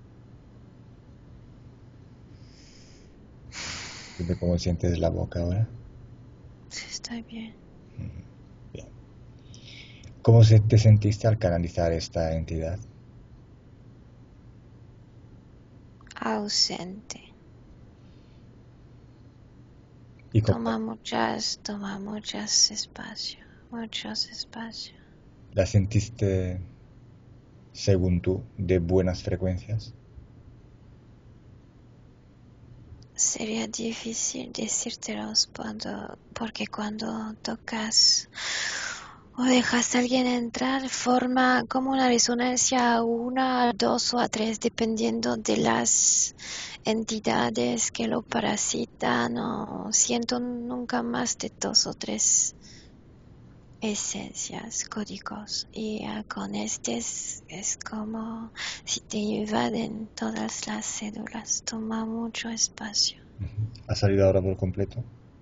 Speaker 1: Dime cómo sientes la boca ahora.
Speaker 3: Sí, estoy bien.
Speaker 1: Bien. ¿Cómo se te sentiste al canalizar esta entidad?
Speaker 3: Ausente.
Speaker 1: ¿Y cómo
Speaker 3: Toma muchas, toma muchas espacio, muchos espacios.
Speaker 1: la sentiste, según tú, de buenas frecuencias?
Speaker 3: Sería difícil decírtelos cuando, porque cuando tocas o dejas a alguien entrar, forma como una resonancia a una, a dos o a tres, dependiendo de las entidades que lo parasitan. O siento nunca más de dos o tres esencias, códigos. Y uh, con este es, es como si te invaden todas las células, toma mucho espacio.
Speaker 1: ¿Has salido ahora por completo?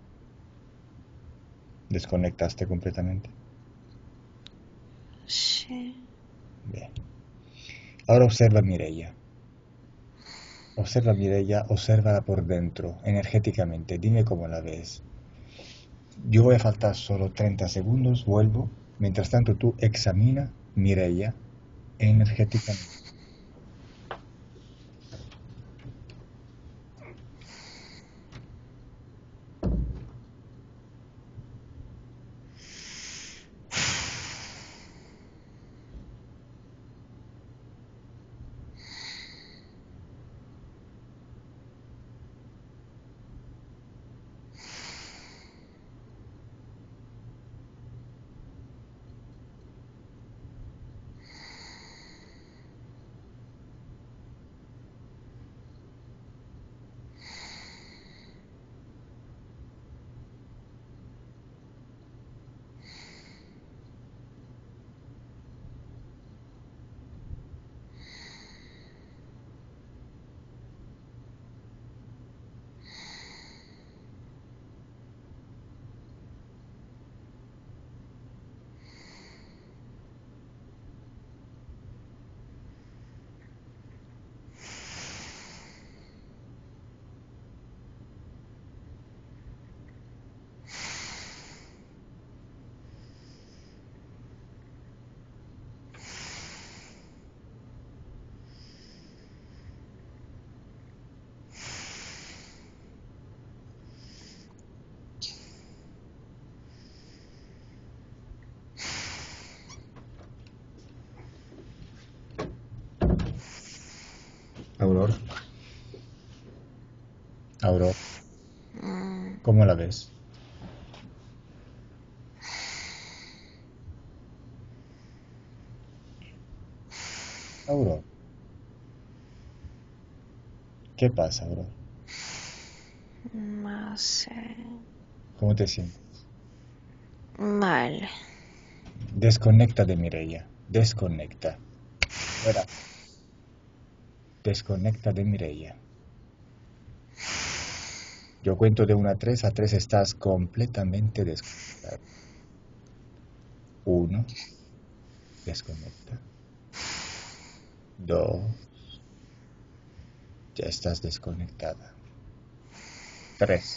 Speaker 1: ¿Desconectaste completamente?
Speaker 3: Sí.
Speaker 1: Bien. Ahora observa a Mireia. Observa a Mireia, obsérvala por dentro, energéticamente. Dime cómo la ves. Yo voy a faltar solo treinta segundos, vuelvo. Mientras tanto, tú examina Mireia energéticamente. Auror. Auror,
Speaker 3: Mm,
Speaker 1: ¿cómo la ves? Auror, ¿qué pasa, Auror?
Speaker 3: no sé.
Speaker 1: ¿Cómo te sientes?
Speaker 3: Mal.
Speaker 1: Desconecta de Mireia. Desconecta. Fuera. Desconecta de Mireia. Yo cuento de uno a tres, a tres estás completamente desconectado. Uno, desconecta. Dos, ya estás desconectada. Tres,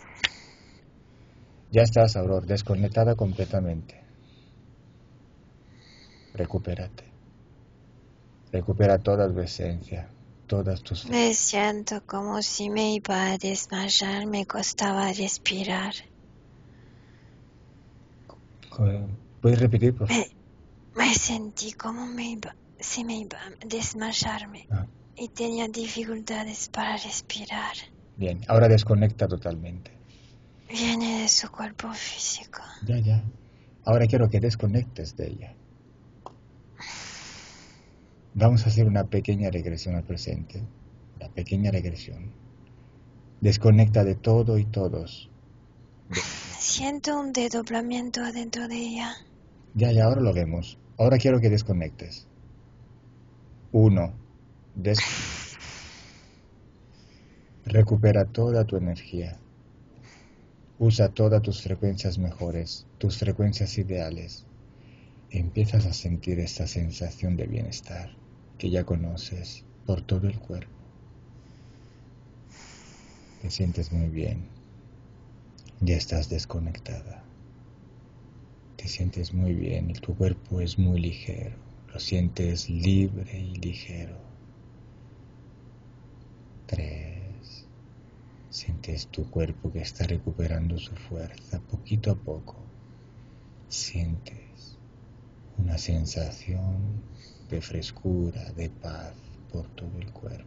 Speaker 1: ya estás, Aurora, desconectada completamente. Recupérate. Recupera toda tu esencia, todas tus...
Speaker 3: Me siento como si me iba a desmayar, me costaba respirar.
Speaker 1: ¿Puedes repetir, por favor?
Speaker 3: Me, me sentí como me iba, si me iba a desmayarme
Speaker 1: Ah,
Speaker 3: y tenía dificultades para respirar.
Speaker 1: bien, ahora desconecta totalmente.
Speaker 3: Viene de su cuerpo físico.
Speaker 1: Ya, ya. Ahora quiero que desconectes de ella. Vamos a hacer una pequeña regresión al presente. Una pequeña regresión. Desconecta de todo y todos.
Speaker 3: Siento un desdoblamiento adentro de ella.
Speaker 1: Ya, ya, ahora lo vemos. Ahora quiero que desconectes. Uno. Des... Recupera toda tu energía. Usa todas tus frecuencias mejores, tus frecuencias ideales. Empiezas a sentir esta sensación de bienestar que ya conoces por todo el cuerpo. Te sientes muy bien. Ya estás desconectada. Te sientes muy bien y tu cuerpo es muy ligero. Lo sientes libre y ligero. Tres. Sientes tu cuerpo que está recuperando su fuerza poquito a poco. Sientes una sensación de frescura, de paz por todo el cuerpo.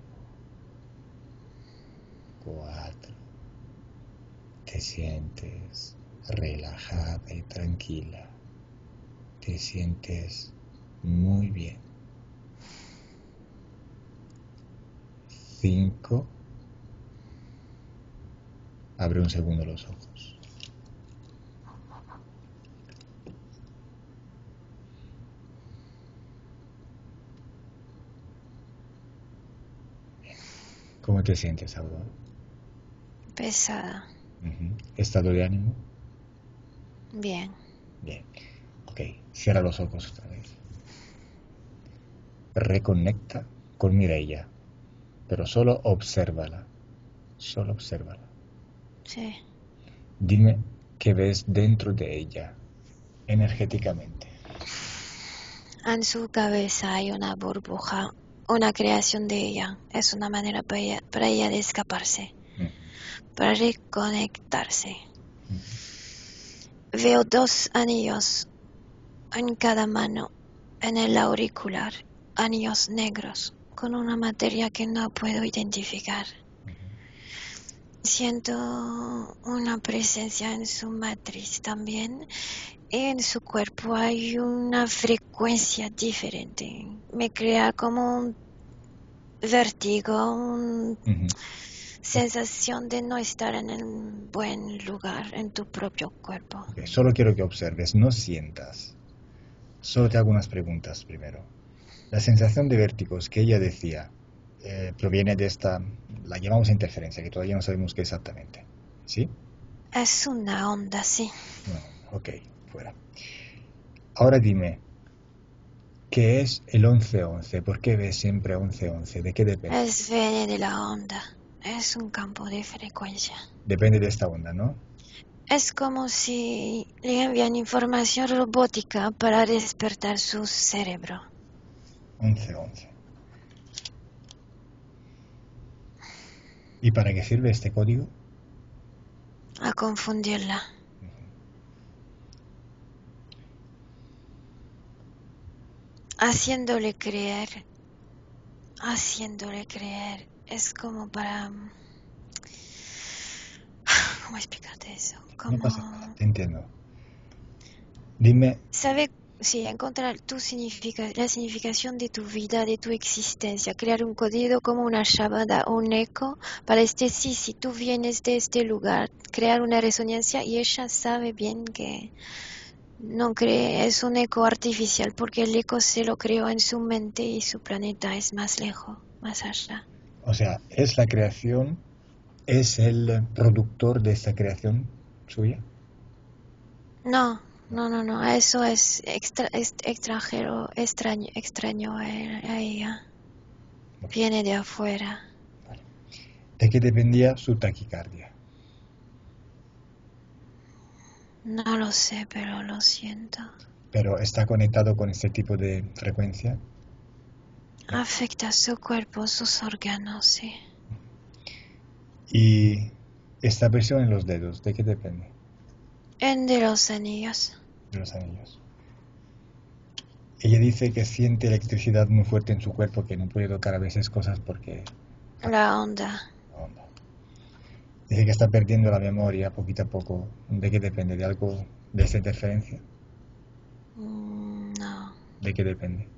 Speaker 1: Cuatro. Te sientes relajada y tranquila. Te sientes muy bien. Cinco. Abre un segundo los ojos. ¿Cómo te sientes, Aurora?
Speaker 3: Pesada.
Speaker 1: Uh-huh. ¿Estado de ánimo?
Speaker 3: Bien.
Speaker 1: Bien. Ok, cierra los ojos otra vez. Reconecta con Mireia, pero solo obsérvala. Solo obsérvala.
Speaker 3: Sí.
Speaker 1: Dime qué ves dentro de ella, energéticamente.
Speaker 3: En su cabeza hay una burbuja, una creación de ella. Es una manera para ella, para ella de escaparse,
Speaker 1: Uh-huh.
Speaker 3: para reconectarse.
Speaker 1: Uh-huh.
Speaker 3: Veo dos anillos en cada mano, en el auricular, anillos negros, con una materia que no puedo identificar. Siento una presencia en su matriz también. En su cuerpo hay una frecuencia diferente. Me crea como un vértigo, una
Speaker 1: Uh-huh.
Speaker 3: sensación de no estar en el buen lugar en tu propio cuerpo.
Speaker 1: Okay. Solo quiero que observes, no sientas. Solo te hago unas preguntas primero. La sensación de vértigos que ella decía eh, proviene de esta, la llamamos interferencia, que todavía no sabemos qué exactamente. ¿Sí?
Speaker 3: Es una onda, sí.
Speaker 1: No, ok, fuera. Ahora dime, ¿qué es el once once? ¿Por qué ves siempre once once? ¿De qué depende?
Speaker 3: Es viene de la onda. Es un campo de frecuencia.
Speaker 1: Depende de esta onda, ¿no?
Speaker 3: Es como si le envían información robótica para despertar su cerebro.
Speaker 1: once once. ¿Y para qué sirve este código?
Speaker 3: A confundirla. Haciéndole creer, haciéndole creer, es como para... ¿Cómo explicarte eso? Como...
Speaker 1: No pasa nada, te entiendo. Dime,
Speaker 3: ¿Sabe? Sí, encontrar tu significa, la significación de tu vida, de tu existencia, crear un código como una llamada o un eco para este sí, si tú vienes de este lugar, crear una resonancia y ella sabe bien que no cree, es un eco artificial porque el eco se lo creó en su mente y su planeta es más lejos, más allá.
Speaker 1: o sea, es la creación es el productor de esta creación suya.
Speaker 3: No, no, no, no. Eso es, extra, es extranjero, extraño, extraño a, a ella. Viene de afuera.
Speaker 1: ¿De qué dependía su taquicardia?
Speaker 3: No lo sé, pero lo siento.
Speaker 1: Pero está conectado con este tipo de frecuencia.
Speaker 3: Afecta su cuerpo, sus órganos, sí.
Speaker 1: Y esta presión en los dedos, ¿de qué depende?
Speaker 3: En de los anillos.
Speaker 1: De los anillos. Ella dice que siente electricidad muy fuerte en su cuerpo, que no puede tocar a veces cosas porque...
Speaker 3: La onda.
Speaker 1: Onda. Dice que está perdiendo la memoria poquito a poco. ¿De qué depende? ¿De algo de esa interferencia?
Speaker 3: Mm, no.
Speaker 1: ¿De qué depende?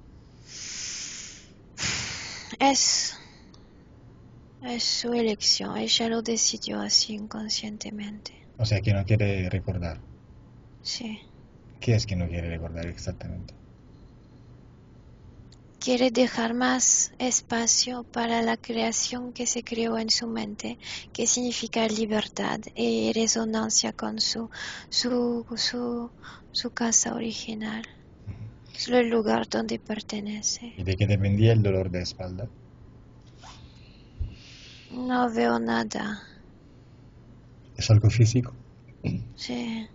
Speaker 3: Es... Es su elección. Ella lo decidió así inconscientemente.
Speaker 1: O sea, que no quiere recordar.
Speaker 3: Sí.
Speaker 1: ¿Qué es que no quiere recordar exactamente?
Speaker 3: Quiere dejar más espacio para la creación que se creó en su mente, que significa libertad y resonancia con su, su, su, su casa original. Es el lugar donde pertenece.
Speaker 1: ¿Y de qué dependía el dolor de espalda?
Speaker 3: No veo nada.
Speaker 1: ¿Es algo físico?
Speaker 3: Sí.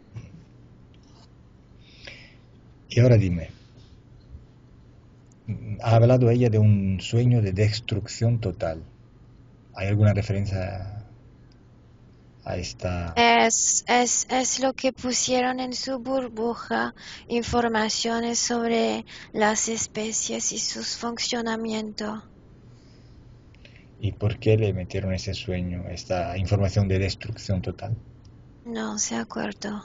Speaker 1: Y ahora dime, ha hablado ella de un sueño de destrucción total. ¿Hay alguna referencia a esta?
Speaker 3: Es, es, es lo que pusieron en su burbuja, informaciones sobre las especies y sus funcionamientos.
Speaker 1: ¿Y por qué le metieron ese sueño, esta información de destrucción total?
Speaker 3: No se acuerdo.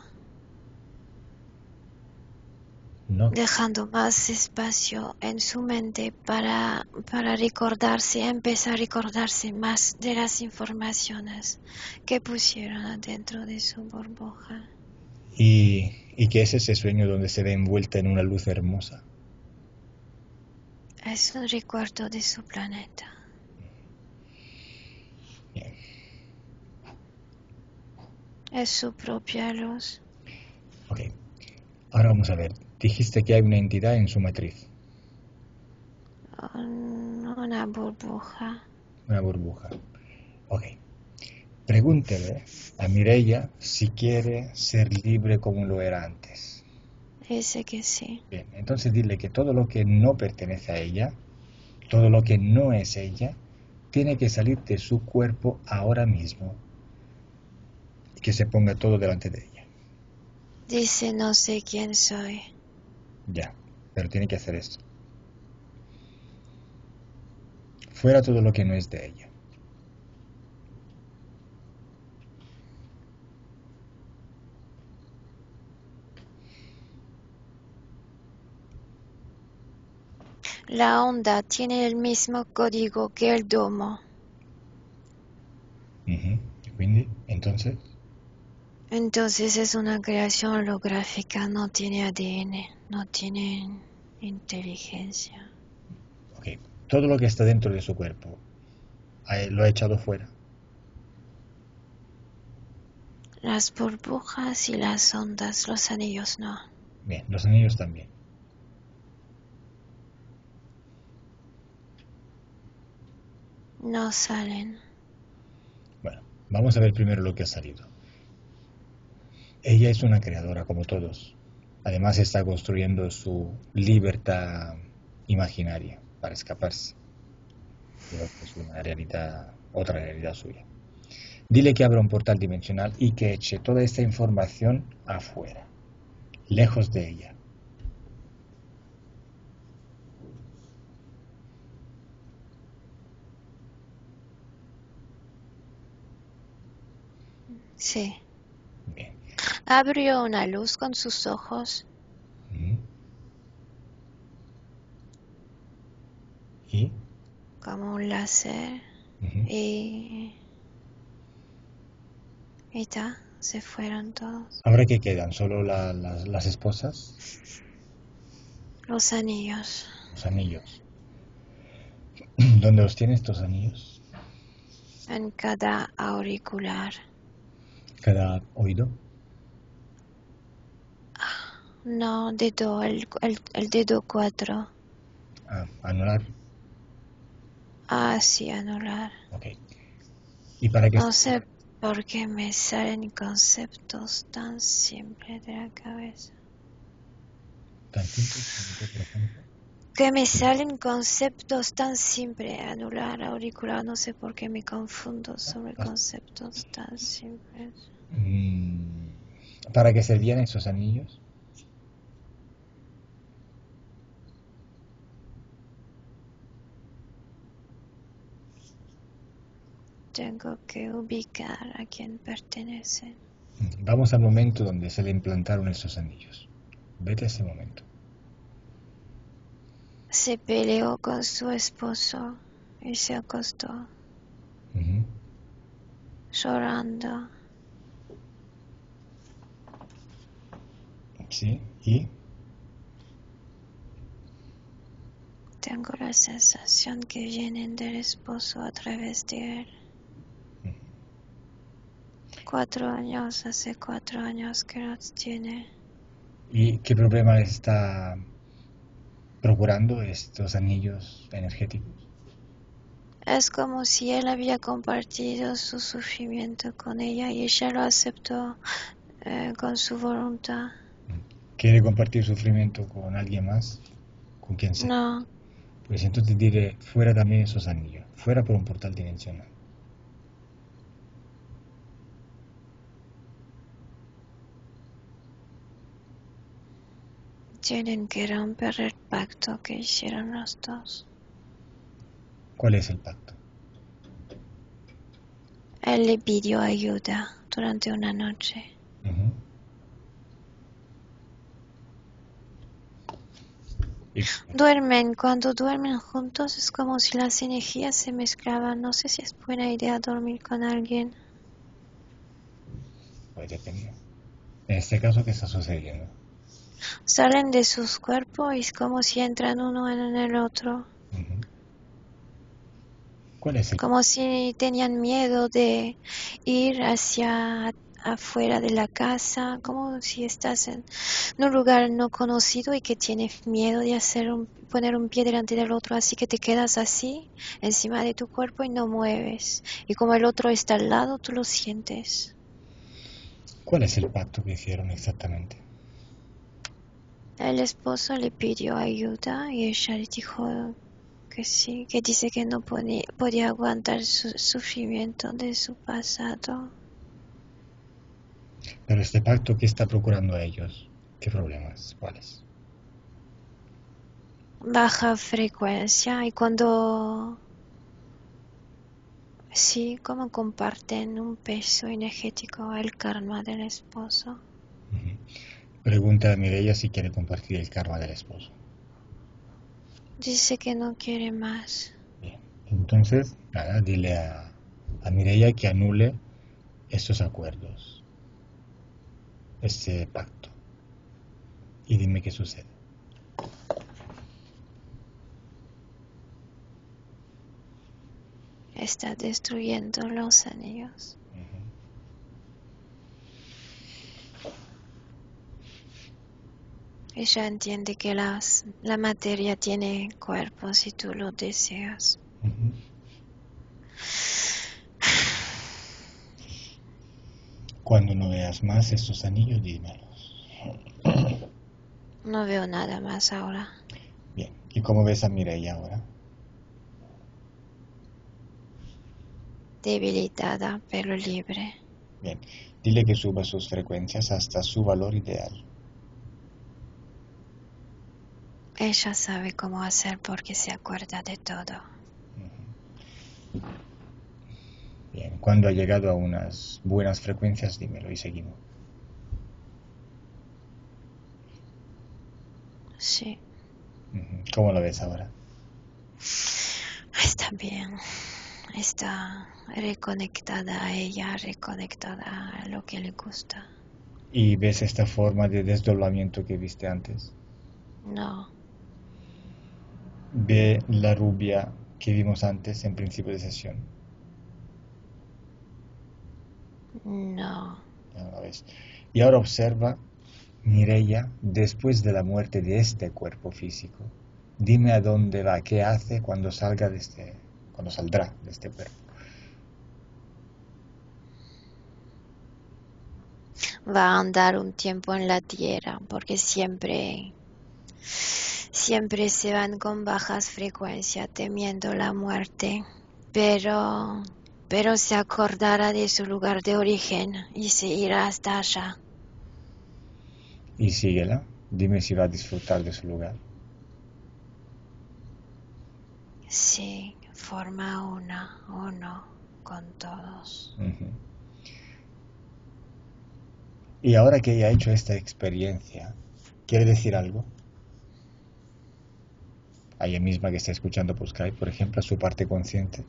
Speaker 1: No.
Speaker 3: Dejando más espacio en su mente para, para recordarse, empezar a recordarse más de las informaciones que pusieron adentro de su burbuja.
Speaker 1: ¿Y, y qué es ese sueño donde se ve envuelta en una luz hermosa?
Speaker 3: Es un recuerdo de su planeta.
Speaker 1: Bien.
Speaker 3: Es su propia luz.
Speaker 1: Ok. Ahora vamos a ver. Dijiste que hay una entidad en su matriz.
Speaker 3: Un- Una burbuja.
Speaker 1: Una burbuja. Ok. Pregúntele a Mireia si quiere ser libre como lo era antes.
Speaker 3: Dice que sí.
Speaker 1: Bien, entonces dile que todo lo que no pertenece a ella, todo lo que no es ella, tiene que salir de su cuerpo ahora mismo. Y que se ponga todo delante de ella.
Speaker 3: Dice no sé quién soy.
Speaker 1: Ya, pero tiene que hacer esto. Fuera todo lo que no es de ella.
Speaker 3: La onda tiene el mismo código que el domo.
Speaker 1: Uh-huh. Quindi, entonces,
Speaker 3: Entonces es una creación holográfica, no tiene A D N, no tiene inteligencia.
Speaker 1: ok, todo lo que está dentro de su cuerpo, eh, lo ha echado fuera.
Speaker 3: Las burbujas y las ondas, los anillos no.
Speaker 1: Bien, los anillos también.
Speaker 3: No salen.
Speaker 1: Bueno, vamos a ver primero lo que ha salido. Ella es una creadora como todos. Además está construyendo su libertad imaginaria para escaparse. Pero es una realidad, otra realidad suya. Dile que abra un portal dimensional y que eche toda esta información afuera, lejos de ella.
Speaker 3: Sí.
Speaker 1: Bien.
Speaker 3: Abrió una luz con sus ojos.
Speaker 1: ¿Mm? ¿Y?
Speaker 3: Como un láser.
Speaker 1: Uh-huh.
Speaker 3: Y... Y ya, se fueron todos.
Speaker 1: ¿Ahora qué quedan? ¿Solo la, las, las esposas?
Speaker 3: Los anillos.
Speaker 1: Los anillos. ¿Dónde los tiene estos anillos?
Speaker 3: en cada auricular.
Speaker 1: Cada oído.
Speaker 3: No, dedo, el, el, el dedo cuatro.
Speaker 1: Ah, anular.
Speaker 3: Ah, sí, anular.
Speaker 1: Ok. ¿Y para qué?
Speaker 3: No sé por qué me salen conceptos tan simples de la cabeza.
Speaker 1: Tan simple como que, por ejemplo.
Speaker 3: Que me salen conceptos tan simples, anular, auricular, no sé por qué me confundo sobre
Speaker 1: Ah,
Speaker 3: conceptos tan simples.
Speaker 1: mm, ¿Para qué servían esos anillos?
Speaker 3: Tengo que ubicar a quién pertenecen.
Speaker 1: Mm, Vamos al momento donde se le implantaron esos anillos. Vete a ese momento.
Speaker 3: Se peleó con su esposo y se acostó,
Speaker 1: Ujú.
Speaker 3: llorando.
Speaker 1: Sí, y
Speaker 3: Tengo la sensación que vienen del esposo a través de él. Cuatro años, hace cuatro años que los tiene.
Speaker 1: ¿Y qué problema le está procurando estos anillos energéticos?
Speaker 3: Es como si él había compartido su sufrimiento con ella y ella lo aceptó eh, con su voluntad.
Speaker 1: ¿Quiere compartir sufrimiento con alguien más? ¿Con quien sea?
Speaker 3: No,
Speaker 1: Pues entonces diré, fuera también esos anillos, fuera por un portal dimensional.
Speaker 3: tienen que romper el pacto que hicieron los dos.
Speaker 1: ¿Cuál es el pacto?
Speaker 3: Él le pidió ayuda durante una noche.
Speaker 1: Ujú. Y-
Speaker 3: Duermen, cuando duermen juntos es como si las energías se mezclaban. No sé si es buena idea dormir con alguien.
Speaker 1: Pues depende. En este caso, ¿qué está sucediendo?
Speaker 3: Salen de sus cuerpos y es como si entran uno en el otro.
Speaker 1: Ujú. ¿Cuál es el?
Speaker 3: Como si tenían miedo de ir hacia afuera de la casa, como si estás en un lugar no conocido y que tienes miedo de hacer un, poner un pie delante del otro, así que te quedas así encima de tu cuerpo y no mueves. Y como el otro está al lado, tú lo sientes.
Speaker 1: ¿Cuál es el pacto que hicieron exactamente?
Speaker 3: El esposo le pidió ayuda y ella le dijo que sí, que dice que no podía, podía aguantar su sufrimiento de su pasado.
Speaker 1: Pero este pacto, ¿qué está procurando a ellos? ¿Qué problemas? ¿Cuáles?
Speaker 3: Baja frecuencia y cuando sí, como comparten un peso energético, el karma del esposo.
Speaker 1: Ujú. Pregunta a Mireia si quiere compartir el karma del esposo.
Speaker 3: Dice que no quiere más.
Speaker 1: Bien. Entonces, nada, dile a, a Mireia que anule estos acuerdos, este pacto. Y dime qué sucede.
Speaker 3: Está destruyendo los anillos.
Speaker 1: Ujú.
Speaker 3: Ella entiende que las, la materia tiene cuerpo si tú lo deseas.
Speaker 1: Ujú. Cuando no veas más estos anillos, dímelos.
Speaker 3: No veo nada más ahora.
Speaker 1: Bien. ¿Y cómo ves a Mireia ahora?
Speaker 3: Debilitada, pero libre.
Speaker 1: Bien. Dile que suba sus frecuencias hasta su valor ideal.
Speaker 3: Ella sabe cómo hacer porque se acuerda de todo.
Speaker 1: Ujú. Bien. Cuando ha llegado a unas buenas frecuencias, dímelo y seguimos.
Speaker 3: Sí,
Speaker 1: Ujú. ¿Cómo lo ves ahora?
Speaker 3: está bien. Está reconectada a ella, reconectada a lo que le gusta.
Speaker 1: ¿Y ves esta forma de desdoblamiento que viste antes?
Speaker 3: No,
Speaker 1: Ve la rubia que vimos antes en principio de sesión.
Speaker 3: No.
Speaker 1: Ya lo ves. Y ahora observa, Mireia, después de la muerte de este cuerpo físico, dime a dónde va, qué hace cuando salga de este, cuando saldrá de este cuerpo.
Speaker 3: Va a andar un tiempo en la tierra porque siempre, siempre se van con bajas frecuencias temiendo la muerte, pero, pero se acordará de su lugar de origen y se irá hasta allá.
Speaker 1: Y síguela, dime si va a disfrutar de su lugar.
Speaker 3: Sí, forma una, uno con todos.
Speaker 1: Uh-huh. Y ahora que ella ha hecho esta experiencia, ¿quiere decir algo? A ella misma que está escuchando por Skype, por ejemplo, a su parte consciente.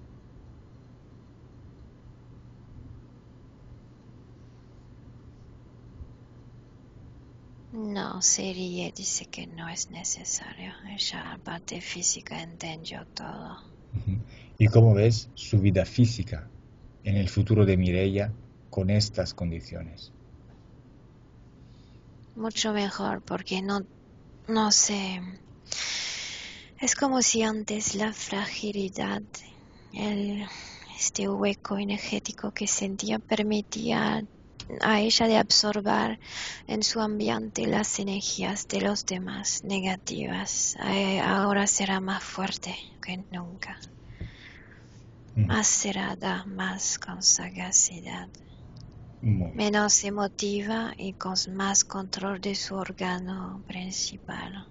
Speaker 3: No, se ríe, dice que no es necesario. Ella, la parte física, entendió todo.
Speaker 1: Uh-huh. ¿Y cómo ves su vida física en el futuro de Mireia con estas condiciones?
Speaker 3: Mucho mejor porque no, no sé. Es como si antes la fragilidad, el, este hueco energético que sentía permitía a ella de absorber en su ambiente las energías de los demás negativas. Ahora será más fuerte que nunca,
Speaker 1: Mm.
Speaker 3: más cerrada, más con sagacidad,
Speaker 1: Muy bien.
Speaker 3: menos emotiva y con más control de su órgano principal,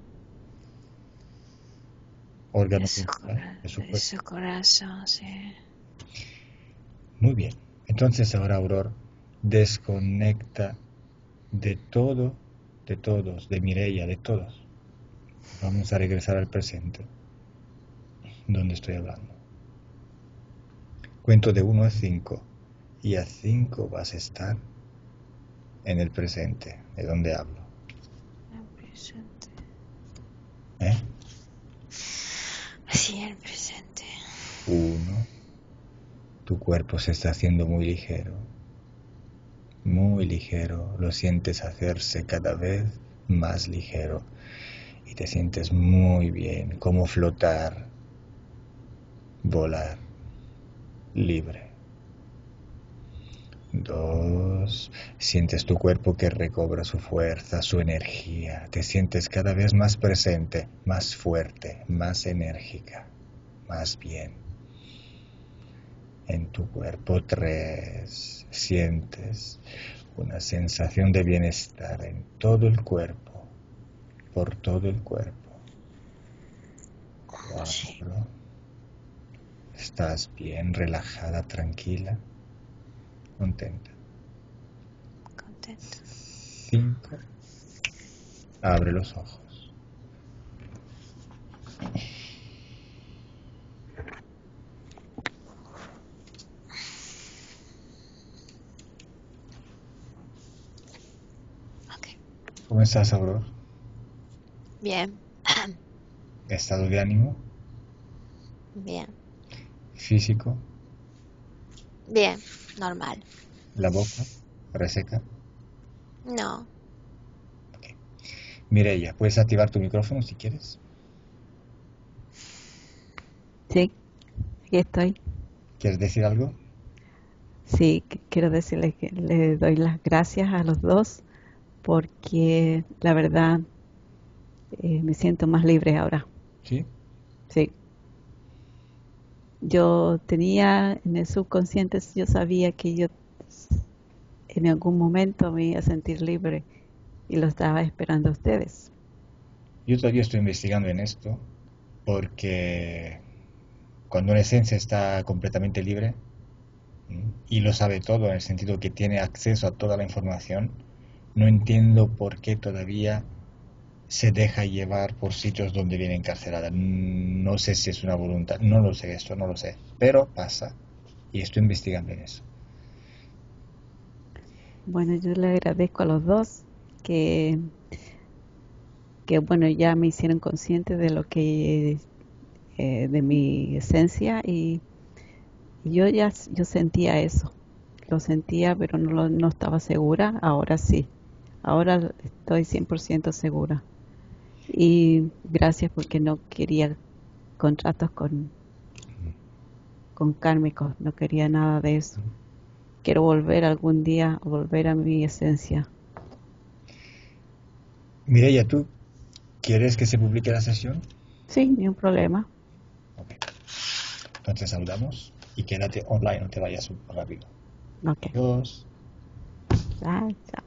Speaker 1: Órgano
Speaker 3: de su,
Speaker 1: principal de su
Speaker 3: de
Speaker 1: cuerpo.
Speaker 3: su corazón, sí.
Speaker 1: Muy bien. Entonces ahora, Aurora, desconecta de todo, de todos, de Mireia, de todos. Vamos a regresar al presente, donde estoy hablando. Cuento de uno a cinco, y a cinco vas a estar en el presente, de donde hablo.
Speaker 3: El presente.
Speaker 1: ¿Eh?
Speaker 3: Sí, el presente.
Speaker 1: Uno, tu cuerpo se está haciendo muy ligero, muy ligero, lo sientes hacerse cada vez más ligero y te sientes muy bien, como flotar, volar, libre. Dos, sientes tu cuerpo que recobra su fuerza, su energía, te sientes cada vez más presente, más fuerte, más enérgica, más bien. En tu cuerpo. Tres, sientes una sensación de bienestar en todo el cuerpo, por todo el cuerpo. Cuatro, estás bien, relajada, tranquila, contenta.
Speaker 3: Contenta.
Speaker 1: Cinco, abre los ojos.
Speaker 3: Okay.
Speaker 1: ¿Cómo estás, Aurora?
Speaker 3: Bien.
Speaker 1: ¿Estado de ánimo?
Speaker 3: Bien.
Speaker 1: ¿Físico?
Speaker 3: Bien. Normal.
Speaker 1: ¿La boca? ¿Reseca?
Speaker 3: No.
Speaker 1: Okay. Mireia, ¿puedes activar tu micrófono si quieres?
Speaker 2: Sí, aquí estoy.
Speaker 1: ¿Quieres decir algo?
Speaker 2: Sí, qu- quiero decirles que le doy las gracias a los dos porque la verdad eh, me siento más libre ahora.
Speaker 1: ¿Sí?
Speaker 2: Sí, yo tenía en el subconsciente, yo sabía que yo en algún momento me iba a sentir libre y lo estaba esperando a ustedes.
Speaker 1: Yo todavía estoy investigando en esto porque cuando una esencia está completamente libre, ¿m? Y lo sabe todo en el sentido que tiene acceso a toda la información, no entiendo por qué todavía se deja llevar por sitios donde viene encarcelada. No sé si es una voluntad, no lo sé, esto no lo sé, pero pasa y estoy investigando en eso.
Speaker 2: Bueno, yo le agradezco a los dos que, que bueno, ya me hicieron consciente de lo que, eh, de mi esencia y, y yo ya yo sentía eso, lo sentía, pero no, lo- no estaba segura. Ahora sí. Ahora estoy cien por ciento segura. Y gracias porque no quería contratos con, con kármicos. No quería nada de eso. Quiero volver algún día, volver a mi esencia.
Speaker 1: Mireia, ¿tú quieres que se publique la sesión?
Speaker 2: Sí, ni un problema.
Speaker 1: Ok. Entonces saludamos y quédate online, no te vayas rápido.
Speaker 2: Ok.
Speaker 1: Adiós.
Speaker 2: Bye, chao.